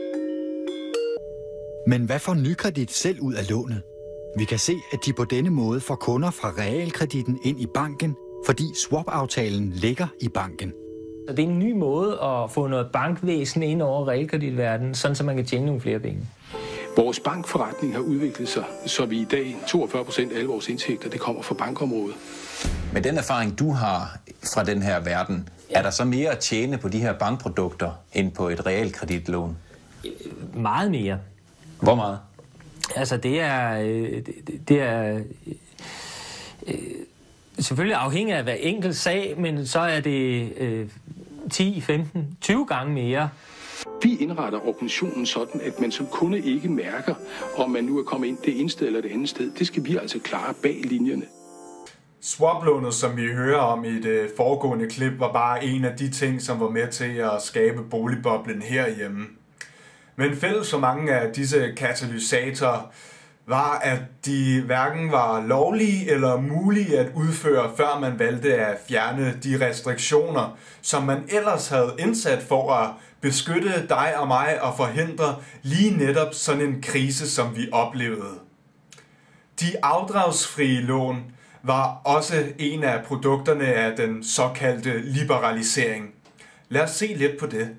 Men hvad får Nykredit selv ud af lånet? Vi kan se, at de på denne måde får kunder fra realkreditten ind i banken, fordi swap-aftalen ligger i banken. Så det er en ny måde at få noget bankvæsen ind over realkreditverdenen, sådan så man kan tjene nogle flere penge. Vores bankforretning har udviklet sig, så vi i dag toogfyrre procent af alle vores indtægter, det kommer fra bankområdet. Med den erfaring, du har fra den her verden, er der så mere at tjene på de her bankprodukter end på et realkreditlån? Meget mere. Hvor meget? Altså det er, det, det er Selvfølgelig afhængig af hver enkelt sag, men så er det øh, ti, femten, tyve gange mere. Vi indretter organisationen sådan, at man som kunde ikke mærker, om man nu er kommet ind det ene sted eller det andet sted. Det skal vi altså klare bag linjerne. Swaplånet, som vi hører om i det foregående klip, var bare en af de ting, som var med til at skabe boligboblen herhjemme. Men fælles for mange af disse katalysatorer var, at de hverken var lovlige eller mulige at udføre, før man valgte at fjerne de restriktioner, som man ellers havde indsat for at beskytte dig og mig og forhindre lige netop sådan en krise, som vi oplevede. De afdragsfrie lån var også en af produkterne af den såkaldte liberalisering. Lad os se lidt på det.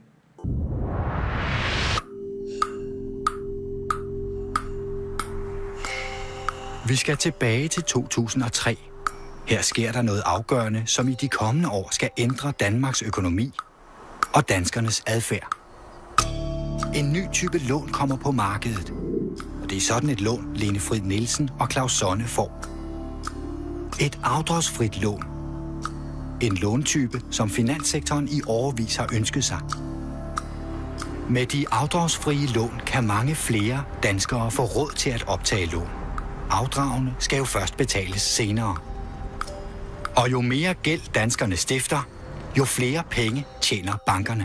Vi skal tilbage til to tusind og tre. Her sker der noget afgørende, som i de kommende år skal ændre Danmarks økonomi og danskernes adfærd. En ny type lån kommer på markedet, og det er sådan et lån, Lene Frid Nielsen og Claus Sonne får. Et afdragsfrit lån. En låntype, som finanssektoren i årevis har ønsket sig. Med de afdragsfrie lån kan mange flere danskere få råd til at optage lån. Afdragene skal jo først betales senere. Og jo mere gæld danskerne stifter, jo flere penge tjener bankerne.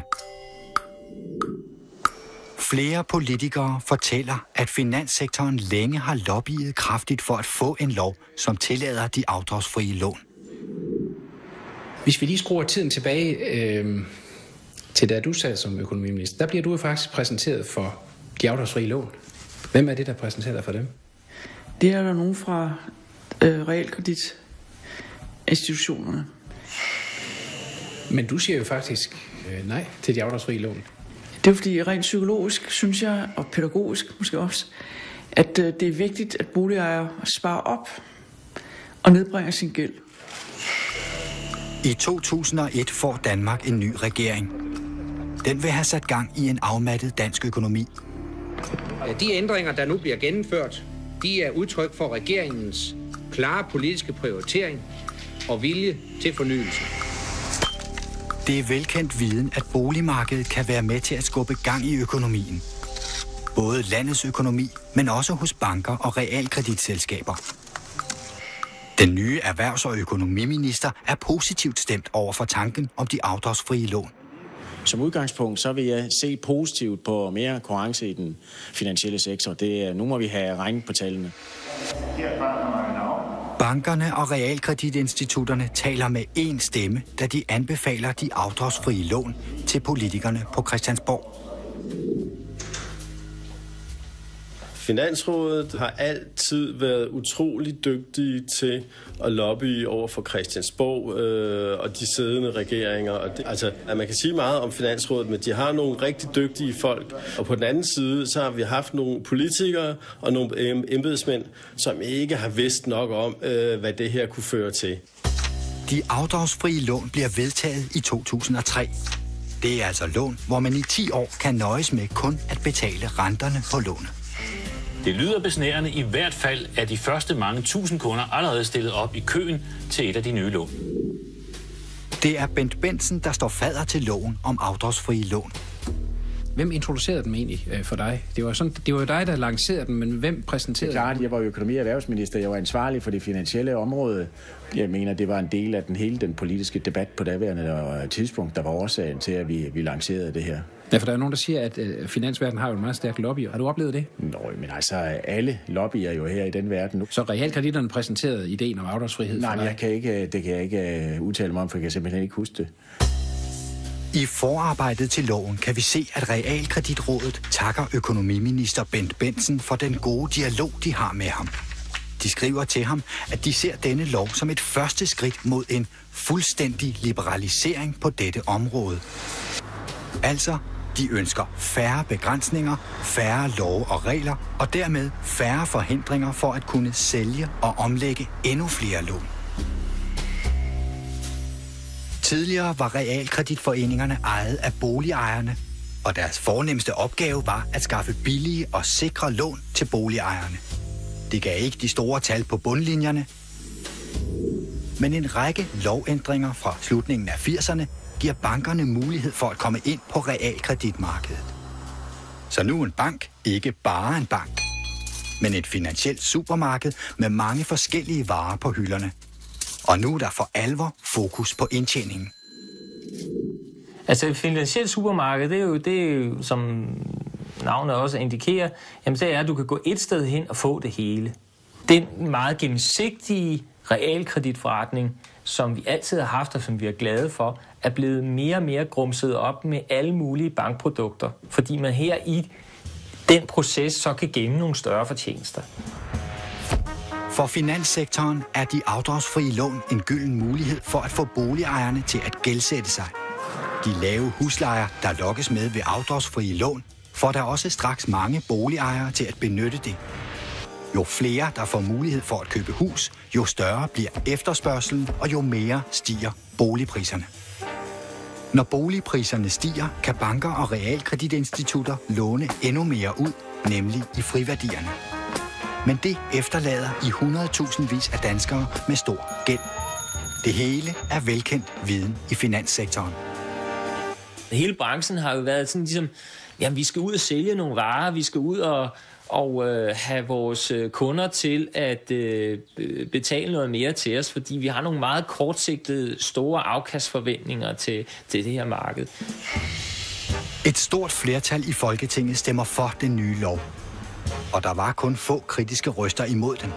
Flere politikere fortæller, at finanssektoren længe har lobbyet kraftigt for at få en lov, som tillader de afdragsfrie lån. Hvis vi lige skruer tiden tilbage øh, til da du sad som økonomiminister, der bliver du jo faktisk præsenteret for de afdragsfrie lån. Hvem er det, der præsenterer dig for dem? Det er der nogen fra øh, realkreditinstitutionerne. Men du siger jo faktisk øh, nej til de afdragsfrie lån. Det er fordi rent psykologisk, synes jeg, og pædagogisk måske også, at øh, det er vigtigt, at boligejere sparer op og nedbringer sin gæld. I to tusind og et får Danmark en ny regering. Den vil have sat gang i en afmattet dansk økonomi. De ændringer, der nu bliver gennemført, de er udtryk for regeringens klare politiske prioritering og vilje til fornyelse. Det er velkendt viden, at boligmarkedet kan være med til at skubbe gang i økonomien. Både landets økonomi, men også hos banker og realkreditselskaber. Den nye erhvervs- og økonomiminister er positivt stemt over for tanken om de afdragsfrie lån. Som udgangspunkt så vil jeg se positivt på mere konkurrence i den finansielle sektor. Det er, nu må vi have regnet på tallene. Bankerne og realkreditinstitutterne taler med én stemme, da de anbefaler de afdragsfrie lån til politikerne på Christiansborg. Finansrådet har altid været utrolig dygtige til at lobby over for Christiansborg øh, og de siddende regeringer. Og det, altså, at man kan sige meget om Finansrådet, men de har nogle rigtig dygtige folk. Og på den anden side, så har vi haft nogle politikere og nogle embedsmænd, som ikke har vidst nok om, øh, hvad det her kunne føre til. De afdragsfrie lån bliver vedtaget i to tusind og tre. Det er altså lån, hvor man i ti år kan nøjes med kun at betale renterne på lånet. Det lyder besnærende, i hvert fald er de første mange tusind kunder allerede stillet op i køen til et af de nye lån. Det er Bent Bentzen, der står fadder til loven om afdragsfrie lån. Hvem introducerede dem egentlig øh, for dig? Det var, sådan, det var jo dig, der lancerede dem, men hvem præsenterede dem? Det er klart, jeg var økonomi- og erhvervsminister. Jeg var ansvarlig for det finansielle område. Jeg mener, det var en del af den hele den politiske debat på daværende tidspunkt, der var årsagen til, at vi, vi lancerede det her. Ja, for der er nogen, der siger, at øh, finansverdenen har jo en meget stærk lobby. Har du oplevet det? Nå, men altså, alle lobbyer jo her i den verden nu. Så realkreditterne præsenterede ideen om afdragsfrihed? Nej, men jeg kan ikke, det kan jeg ikke udtale mig om, for jeg kan simpelthen ikke huske det. I forarbejdet til loven kan vi se, at Realkreditrådet takker økonomiminister Bent Bentzen for den gode dialog, de har med ham. De skriver til ham, at de ser denne lov som et første skridt mod en fuldstændig liberalisering på dette område. Altså, de ønsker færre begrænsninger, færre love og regler, og dermed færre forhindringer for at kunne sælge og omlægge endnu flere lån. Tidligere var realkreditforeningerne ejet af boligejerne, og deres fornemste opgave var at skaffe billige og sikre lån til boligejerne. Det gav ikke de store tal på bundlinjerne, Men en række lovændringer fra slutningen af firserne giver bankerne mulighed for at komme ind på realkreditmarkedet. Så nu er en bank ikke bare en bank, men et finansielt supermarked med mange forskellige varer på hylderne. Og nu er der for alvor fokus på indtjeningen. Altså et finansielt supermarked, det er jo, det er jo som navnet også indikerer, jamen det er, at du kan gå et sted hen og få det hele. Den meget gennemsigtige realkreditforretning, som vi altid har haft og som vi er glade for, er blevet mere og mere grumset op med alle mulige bankprodukter, fordi man her i den proces så kan gemme nogle større fortjenester. For finanssektoren er de afdragsfrie lån en gylden mulighed for at få boligejerne til at gældsætte sig. De lave huslejer, der lokkes med ved afdragsfrie lån, får der også straks mange boligejere til at benytte det. Jo flere, der får mulighed for at købe hus, jo større bliver efterspørgselen, og jo mere stiger boligpriserne. Når boligpriserne stiger, kan banker og realkreditinstitutter låne endnu mere ud, nemlig i friværdierne. Men det efterlader i hundredtusindvis af danskere med stor gæld. Det hele er velkendt viden i finanssektoren. Hele branchen har jo været sådan ligesom, jamen vi skal ud og sælge nogle varer, vi skal ud og, og øh, have vores kunder til at øh, betale noget mere til os, fordi vi har nogle meget kortsigtede, store afkastforventninger til, til det her marked. Et stort flertal i Folketinget stemmer for den nye lov, og der var kun få kritiske røster imod den.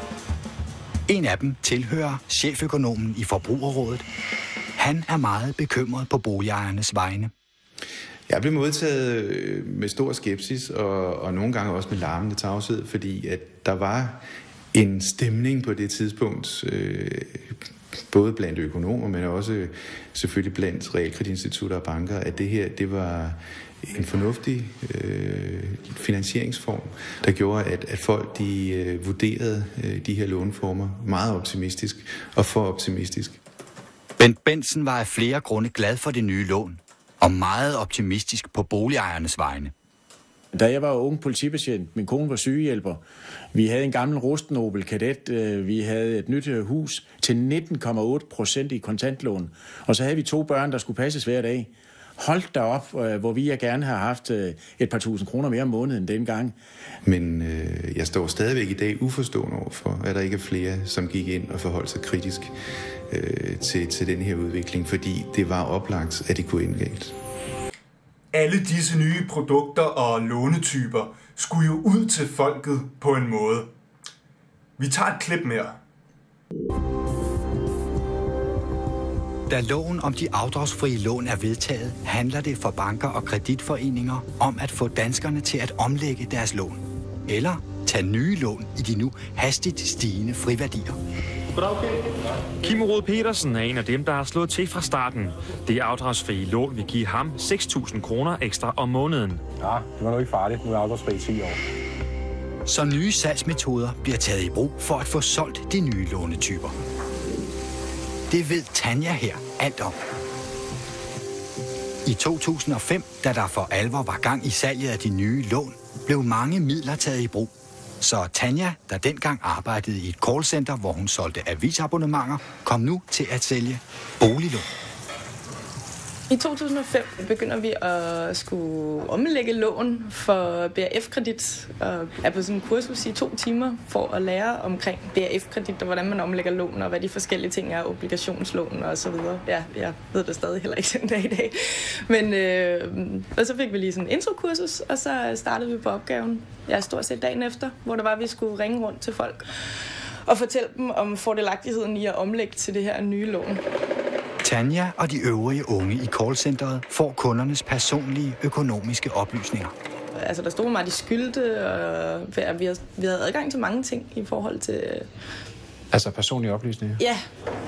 En af dem tilhører cheføkonomen i Forbrugerrådet. Han er meget bekymret på boligejernes vegne. Jeg blev modtaget med stor skepsis og, og nogle gange også med larmende tavshed, fordi at der var en stemning på det tidspunkt, øh, både blandt økonomer, men også selvfølgelig blandt realkreditinstitutter og banker, at det her det var en fornuftig øh, finansieringsform, der gjorde, at, at folk de øh, vurderede øh, de her låneformer meget optimistisk og for optimistisk. Bent Benson var af flere grunde glad for det nye lån, og meget optimistisk på boligejernes vegne. Da jeg var ung politibetjent, min kone var sygehjælper, vi havde en gammel rusten Opel Kadett, vi havde et nyt hus til nitten komma otte procent i kontantlån, og så havde vi to børn, der skulle passes hver dag. Holdt der op, hvor vi jeg gerne har haft et par tusind kroner mere om måneden dengang. Men øh, jeg står stadigvæk i dag uforstående overfor, at der ikke er flere, som gik ind og forholdt sig kritisk øh, til, til den her udvikling, fordi det var oplagt, at det kunne ende galt. Alle disse nye produkter og lånetyper skulle jo ud til folket på en måde. Vi tager et klip mere. Da loven om de afdragsfrie lån er vedtaget, handler det for banker og kreditforeninger om at få danskerne til at omlægge deres lån. Eller tage nye lån i de nu hastigt stigende friværdier. Kim Rode Petersen er en af dem, der har slået til fra starten. Det afdragsfrie lån vil give ham seks tusind kroner ekstra om måneden. Ja, det var nu ikke farligt. Nu er afdragsfri i ti år. Så nye salgsmetoder bliver taget i brug for at få solgt de nye lånetyper. Det ved Tanja her alt om. I to tusind og fem, da der for alvor var gang i salget af de nye lån, blev mange midler taget i brug. Så Tanja, der dengang arbejdede i et callcenter, hvor hun solgte avisabonnementer, kom nu til at sælge boliglån. I to tusind og fem begynder vi at skulle omlægge lån for B R F-kredit, og er på sådan en kursus i to timer for at lære omkring B R F-kredit, og hvordan man omlægger lån, og hvad de forskellige ting er, obligationslån og så videre. Ja, jeg ved det stadig heller ikke den dag i dag. Men øh, og så fik vi lige sådan en introkursus, og så startede vi på opgaven, ja, stort set dagen efter, hvor det var, at vi skulle ringe rundt til folk og fortælle dem om fordelagtigheden i at omlægge til det her nye lån. Tanja og de øvrige unge i callcenteret får kundernes personlige økonomiske oplysninger. Altså, der stod meget, de skyldte, og vi havde, vi havde adgang til mange ting i forhold til... Altså personlige oplysninger? Ja.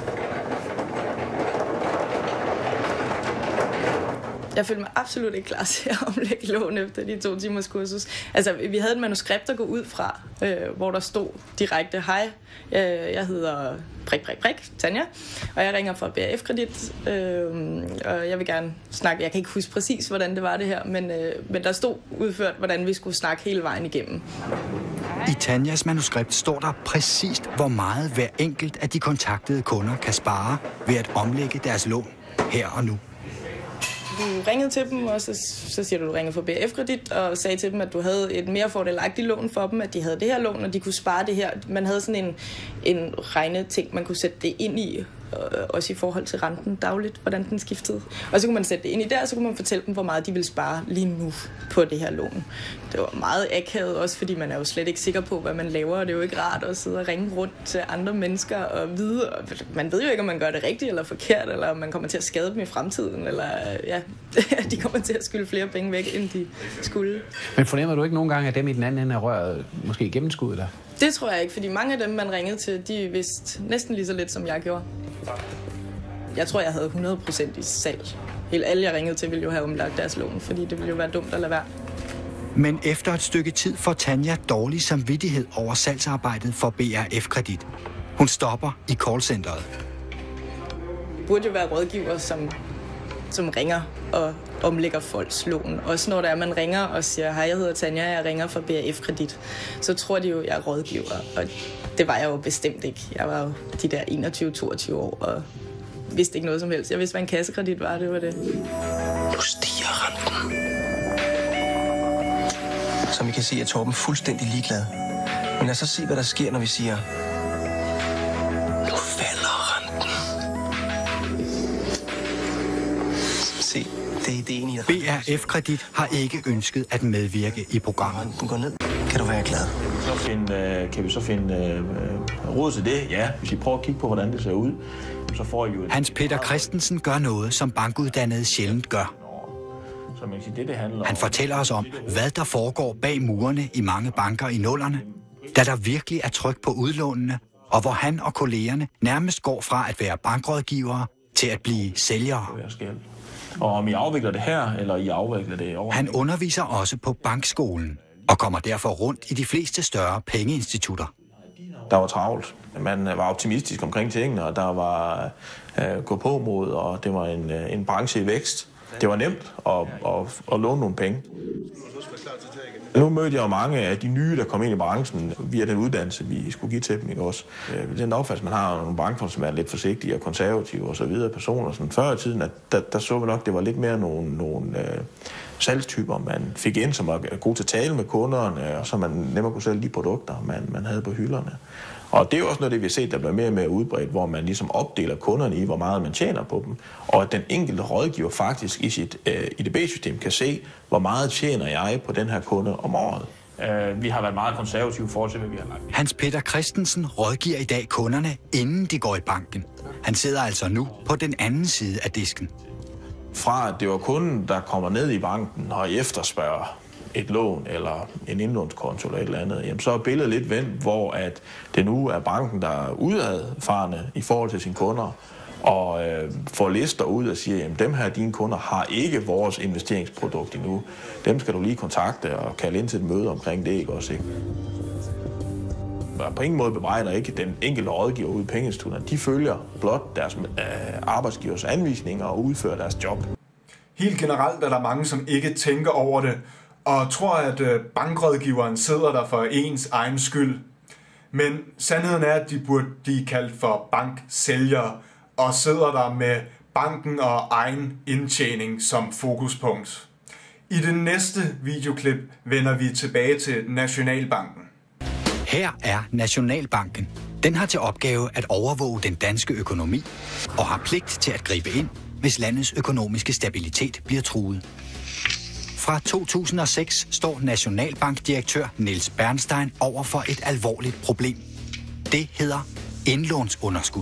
Jeg følte mig absolut ikke klar til at omlægge lån efter de to timers kursus. Altså, vi havde et manuskript at gå ud fra, øh, hvor der stod direkte, hej, jeg, jeg hedder prik, prik, prik, Tanja, og jeg ringer fra B R F-kredit, øh, og jeg vil gerne snakke, jeg kan ikke huske præcis, hvordan det var det her, men, øh, men der stod udført, hvordan vi skulle snakke hele vejen igennem. I Tanjas manuskript står der præcist, hvor meget hver enkelt af de kontaktede kunder kan spare ved at omlægge deres lån her og nu. Du ringede til dem, og så, så siger du, du ringede for B R F-kredit, og sagde til dem, at du havde et mere fordelagtigt lån for dem, at de havde det her lån, og de kunne spare det her. Man havde sådan en, en regneting, man kunne sætte det ind i, også i forhold til renten dagligt, hvordan den skiftede. Og så kunne man sætte det ind i der, og så kunne man fortælle dem, hvor meget de ville spare lige nu på det her lån. Det var meget akavet, også fordi man er jo slet ikke sikker på, hvad man laver, og det er jo ikke rart at sidde og ringe rundt til andre mennesker og vide. Og man ved jo ikke, om man gør det rigtigt eller forkert, eller om man kommer til at skade dem i fremtiden, eller ja, de kommer til at skylde flere penge væk, end de skulle. Men fornemmer du ikke nogle gange, at dem i den anden ende af røret måske gennemskud, eller? Det tror jeg ikke, fordi mange af dem, man ringede til, de vidste næsten lige så lidt, som jeg gjorde. Jeg tror, jeg havde hundrede procent i salg. Helt alle, jeg ringede til, ville jo have omlagt deres lån, fordi det ville jo være dumt at lade være. Men efter et stykke tid får Tanja dårlig samvittighed over salgsarbejdet for B R F-kredit. Hun stopper i callcenteret. Det burde jo være rådgiver, som, som ringer og omlægger folks lån. Også når der er, man ringer og siger, hej, jeg hedder Tanja, jeg ringer fra B R F-kredit, så tror de jo, jeg er rådgiver. Og det var jeg jo bestemt ikke. Jeg var jo de der enogtyve til toogtyve år og vidste ikke noget som helst. Jeg vidste, hvad en kassekredit var, det var det. Nu stiger renten. Som I kan se, er Torben fuldstændig ligeglad. Men lad os så se, hvad der sker, når vi siger, nu falder renten. Se, det er ideen i B R F-kredit har ikke ønsket at medvirke i programmet. Den går ned. Kan du være glad? Så finde, kan vi så finde øh, råd til det? Ja, hvis I prøver at kigge på, hvordan det ser ud, så får I jo... Hans Peter Christensen gør noget, som bankuddannede sjældent gør. Så man kan sige, det, det handler Han fortæller os om, hvad der foregår bag murene i mange banker i nullerne, da der virkelig er tryk på udlånene, og hvor han og kollegerne nærmest går fra at være bankrådgivere til at blive sælgere. Og om I afvikler det her, eller I afvikler det over... Han underviser også på bankskolen, og kommer derfor rundt i de fleste større pengeinstitutter. Der var travlt. Man var optimistisk omkring tingene, og der var øh, gå på mod, og det var en, øh, en branche i vækst. Det var nemt at, at, at låne nogle penge. Nu mødte jeg jo mange af de nye, der kom ind i branchen via den uddannelse, vi skulle give til dem, ikke også? Den opfattelse, man har nogle bankfolk, som er lidt forsigtige og konservative og så videre personer. Sådan før i tiden, at der, der så vi nok, det var lidt mere nogle, nogle øh, salgstyper, man fik ind, som var gode til at tale med kunderne, og så man nemmere kunne sælge de produkter, man, man havde på hylderne. Og det er jo også noget, det vi har set, der bliver mere og mere udbredt, hvor man ligesom opdeler kunderne i, hvor meget man tjener på dem. Og at den enkelte rådgiver faktisk i sit øh, I D B-system kan se, hvor meget tjener jeg på den her kunde om året. Uh, vi har været meget konservative i forhold til, hvad vi har lagt. Hans Peter Christensen rådgiver i dag kunderne, inden de går i banken. Han sidder altså nu på den anden side af disken. Fra at det var kunden, der kommer ned i banken og efterspørger et lån eller en indlånskonto eller et eller andet, jamen så er billedet lidt vendt, hvor at det nu er banken, der er udadfarende i forhold til sine kunder, og øh, får lister ud og siger, jamen dem her, dine kunder, har ikke vores investeringsprodukt endnu. Dem skal du lige kontakte og kalde ind til et møde omkring det, ikke også, ikke? På ingen måde bebrejder ikke den enkelte rådgiver ude i pengeinstitutterne. De følger blot deres øh, arbejdsgivers anvisninger og udfører deres job. Helt generelt er der mange, som ikke tænker over det, og tror, at bankrådgiveren sidder der for ens egen skyld. Men sandheden er, at de burde blive kaldt for banksælgere, og sidder der med banken og egen indtjening som fokuspunkt. I det næste videoklip vender vi tilbage til Nationalbanken. Her er Nationalbanken. Den har til opgave at overvåge den danske økonomi, og har pligt til at gribe ind, hvis landets økonomiske stabilitet bliver truet. Fra to tusind og seks står Nationalbankdirektør Niels Bernstein over for et alvorligt problem. Det hedder indlånsunderskud.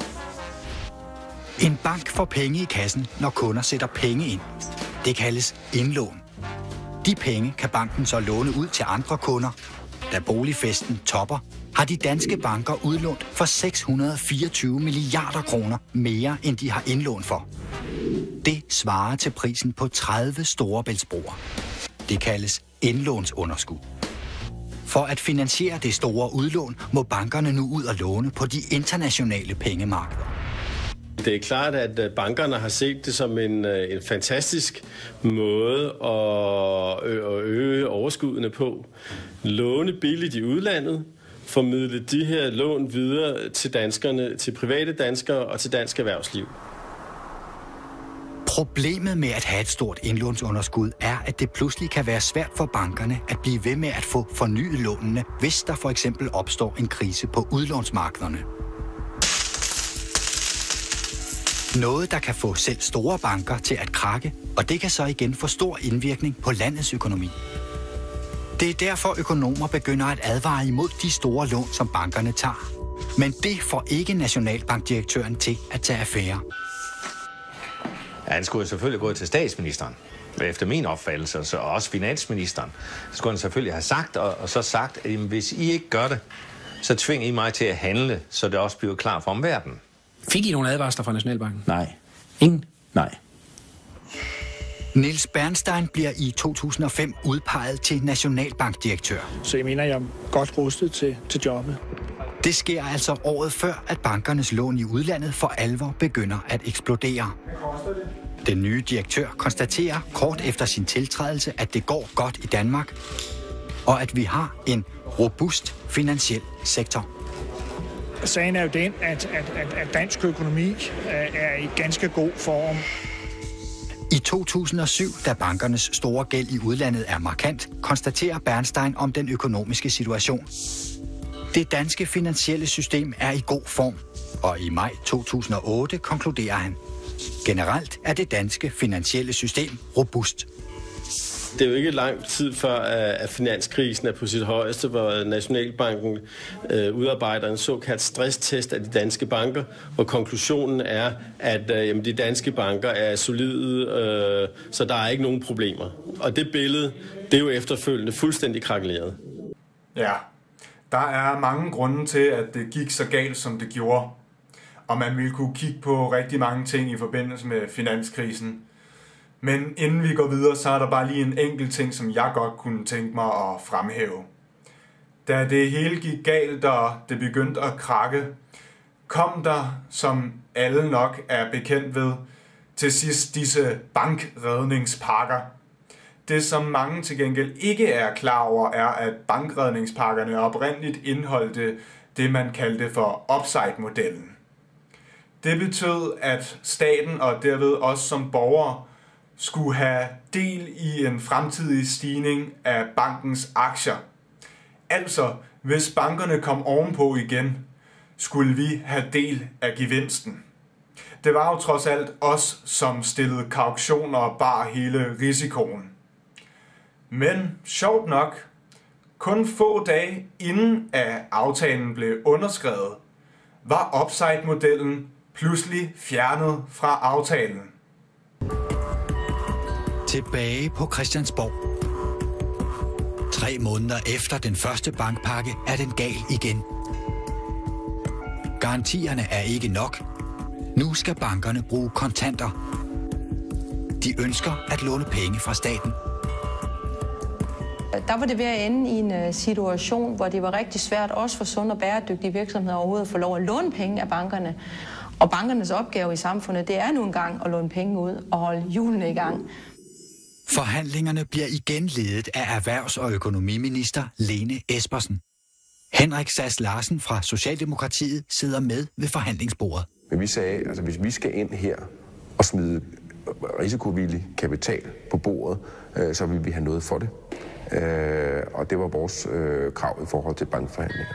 En bank får penge i kassen, når kunder sætter penge ind. Det kaldes indlån. De penge kan banken så låne ud til andre kunder. Da boligfesten topper, har de danske banker udlånt for seks hundrede og fireogtyve milliarder kroner mere, end de har indlån for. Det svarer til prisen på tredive storebæltsbroer. Det kaldes indlånsunderskud. For at finansiere det store udlån, må bankerne nu ud og låne på de internationale pengemarkeder. Det er klart, at bankerne har set det som en, en fantastisk måde at øge overskuddene på. Låne billigt i udlandet, formidle de her lån videre til danskerne, til private danskere og til dansk erhvervsliv. Problemet med at have et stort indlånsunderskud er, at det pludselig kan være svært for bankerne at blive ved med at få fornyet lånene, hvis der for eksempel opstår en krise på udlånsmarkederne. Noget, der kan få selv store banker til at krakke, og det kan så igen få stor indvirkning på landets økonomi. Det er derfor økonomer begynder at advare imod de store lån, som bankerne tager. Men det får ikke nationalbankdirektøren til at tage affære. Ja, han skulle selvfølgelig gå til statsministeren, efter min opfattelse, så også finansministeren. Så skulle han selvfølgelig have sagt, og, og så sagt, at jamen, hvis I ikke gør det, så tvinger I mig til at handle, så det også bliver klar for omverdenen. Fik I nogle advarsler fra Nationalbanken? Nej. Ingen? Nej. Niels Bernstein bliver i to tusind og fem udpeget til nationalbankdirektør. Så jeg mener, jeg er godt rustet til, til jobbet. Det sker altså året før, at bankernes lån i udlandet for alvor begynder at eksplodere. Den nye direktør konstaterer kort efter sin tiltrædelse, at det går godt i Danmark, og at vi har en robust finansiel sektor. Sagen er jo den, at, at, at, at dansk økonomi er i ganske god form. I to tusind og syv, da bankernes store gæld i udlandet er markant, konstaterer Bernstein om den økonomiske situation. Det danske finansielle system er i god form, og i maj to tusind og otte konkluderer han: generelt er det danske finansielle system robust. Det er jo ikke lang tid før, at finanskrisen er på sit højeste, hvor Nationalbanken øh, udarbejder en såkaldt stresstest af de danske banker, hvor konklusionen er, at øh, jamen, de danske banker er solide, øh, så der er ikke nogen problemer. Og det billede, det er jo efterfølgende fuldstændig krakeleret. Ja, der er mange grunde til, at det gik så galt, som det gjorde. Og man ville kunne kigge på rigtig mange ting i forbindelse med finanskrisen. Men inden vi går videre, så er der bare lige en enkelt ting, som jeg godt kunne tænke mig at fremhæve. Da det hele gik galt, og det begyndte at krakke, kom der, som alle nok er bekendt ved, til sidst disse bankredningspakker. Det, som mange til gengæld ikke er klar over, er, at bankredningspakkerne oprindeligt indeholdte det, man kaldte for upside-modellen. Det betød, at staten og derved os som borgere skulle have del i en fremtidig stigning af bankens aktier. Altså, hvis bankerne kom ovenpå igen, skulle vi have del af gevinsten. Det var jo trods alt os, som stillede kautioner og bar hele risikoen. Men sjovt nok, kun få dage inden at aftalen blev underskrevet, var upside-modellen pludselig fjernet fra aftalen. Tilbage på Christiansborg. Tre måneder efter den første bankpakke er den gal igen. Garantierne er ikke nok. Nu skal bankerne bruge kontanter. De ønsker at låne penge fra staten. Der var det ved at ende i en situation, hvor det var rigtig svært også for sunde og bæredygtige virksomheder overhovedet at få lov at låne penge af bankerne. Og bankernes opgave i samfundet, det er nu engang at låne penge ud og holde hjulene i gang. Forhandlingerne bliver igen ledet af erhvervs- og økonomiminister Lene Espersen. Henrik Sass Larsen fra Socialdemokratiet sidder med ved forhandlingsbordet. Men vi sagde, altså hvis vi skal ind her og smide risikovillig kapital på bordet, øh, så vil vi have noget for det. Øh, og det var vores øh, krav i forhold til bankforhandlinger.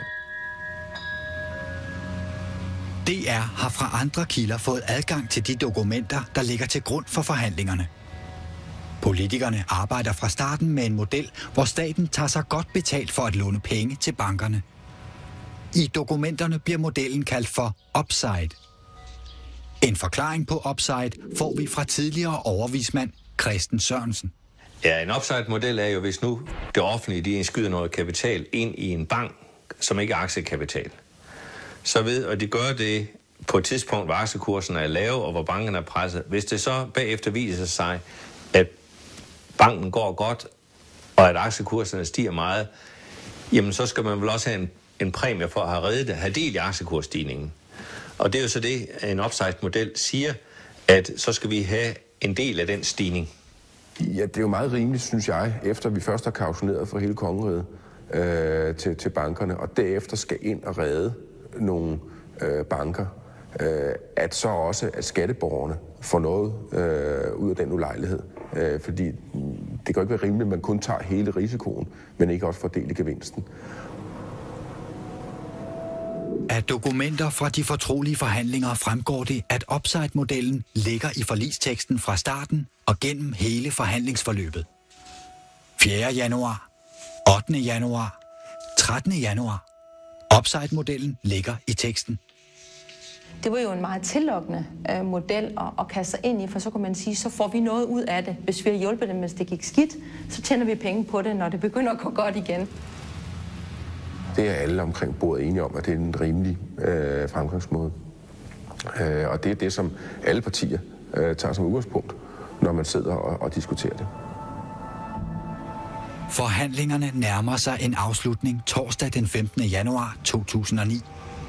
D R har fra andre kilder fået adgang til de dokumenter, der ligger til grund for forhandlingerne. Politikerne arbejder fra starten med en model, hvor staten tager sig godt betalt for at låne penge til bankerne. I dokumenterne bliver modellen kaldt for upside. En forklaring på upside får vi fra tidligere overvismand Christen Sørensen. Ja, en upside-model er jo, hvis nu det offentlige de indskyder noget kapital ind i en bank, som ikke er aktiekapital. Så ved, og de gør det på et tidspunkt, hvor aktiekursen er lave, og hvor bankerne er presset. Hvis det så bagefter viser sig, at banken går godt, og at aktiekurserne stiger meget, jamen så skal man vel også have en, en præmie for at have reddet det, have del i aktiekursstigningen. Og det er jo så det, en upside-model siger, at så skal vi have en del af den stigning. Ja, det er jo meget rimeligt, synes jeg, efter vi først har kautioneret for hele kongeriget øh, til, til bankerne, og derefter skal ind og redde nogle øh, banker, øh, at så også at skatteborgerne får noget øh, ud af den ulejlighed. Øh, fordi det kan ikke være rimeligt, at man kun tager hele risikoen, men ikke også får del i gevinsten. Af dokumenter fra de fortrolige forhandlinger fremgår det, at upside-modellen ligger i forligsteksten fra starten og gennem hele forhandlingsforløbet. fjerde januar, ottende januar, trettende januar. Upside-modellen ligger i teksten. Det var jo en meget tillokkende øh, model at, at kaste sig ind i, for så kan man sige, så får vi noget ud af det. Hvis vi har hjulpet dem, hvis det gik skidt, så tjener vi penge på det, når det begynder at gå godt igen. Det er alle omkring bordet enige om, at det er en rimelig øh, fremgangsmåde. Øh, og det er det, som alle partier øh, tager som udgangspunkt, når man sidder og, og diskuterer det. Forhandlingerne nærmer sig en afslutning torsdag den femtende januar to tusind og ni.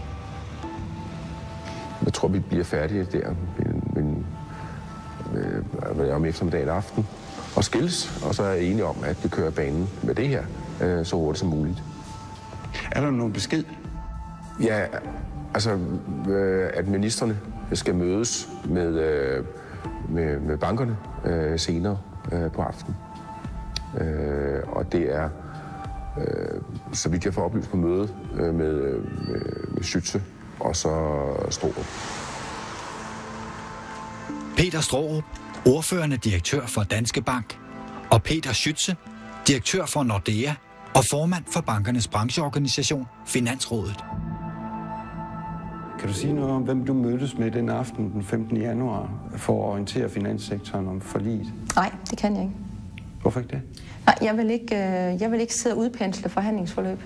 Jeg tror, vi bliver færdige der men, men, øh, om eftermiddagen aften og skilles, og så er jeg enige om, at vi kører banen med det her øh, så hurtigt som muligt. Er der nogen besked? Ja, altså, øh, at ministerne skal mødes med, øh, med, med bankerne øh, senere øh, på aftenen. Øh, og det er, øh, så vidt jeg får oplyst på mødet øh, med, med, med Schütze og så Straarup. Peter Straarup, ordførende direktør for Danske Bank, og Peter Schütze, direktør for Nordea og formand for bankernes brancheorganisation, Finansrådet. Kan du sige noget om, hvem du mødtes med den aften den femtende januar for at orientere finanssektoren om forliget? Nej, det kan jeg ikke. Hvorfor ikke det? Nej, jeg vil ikke, jeg vil ikke sidde og udpensle forhandlingsforløb.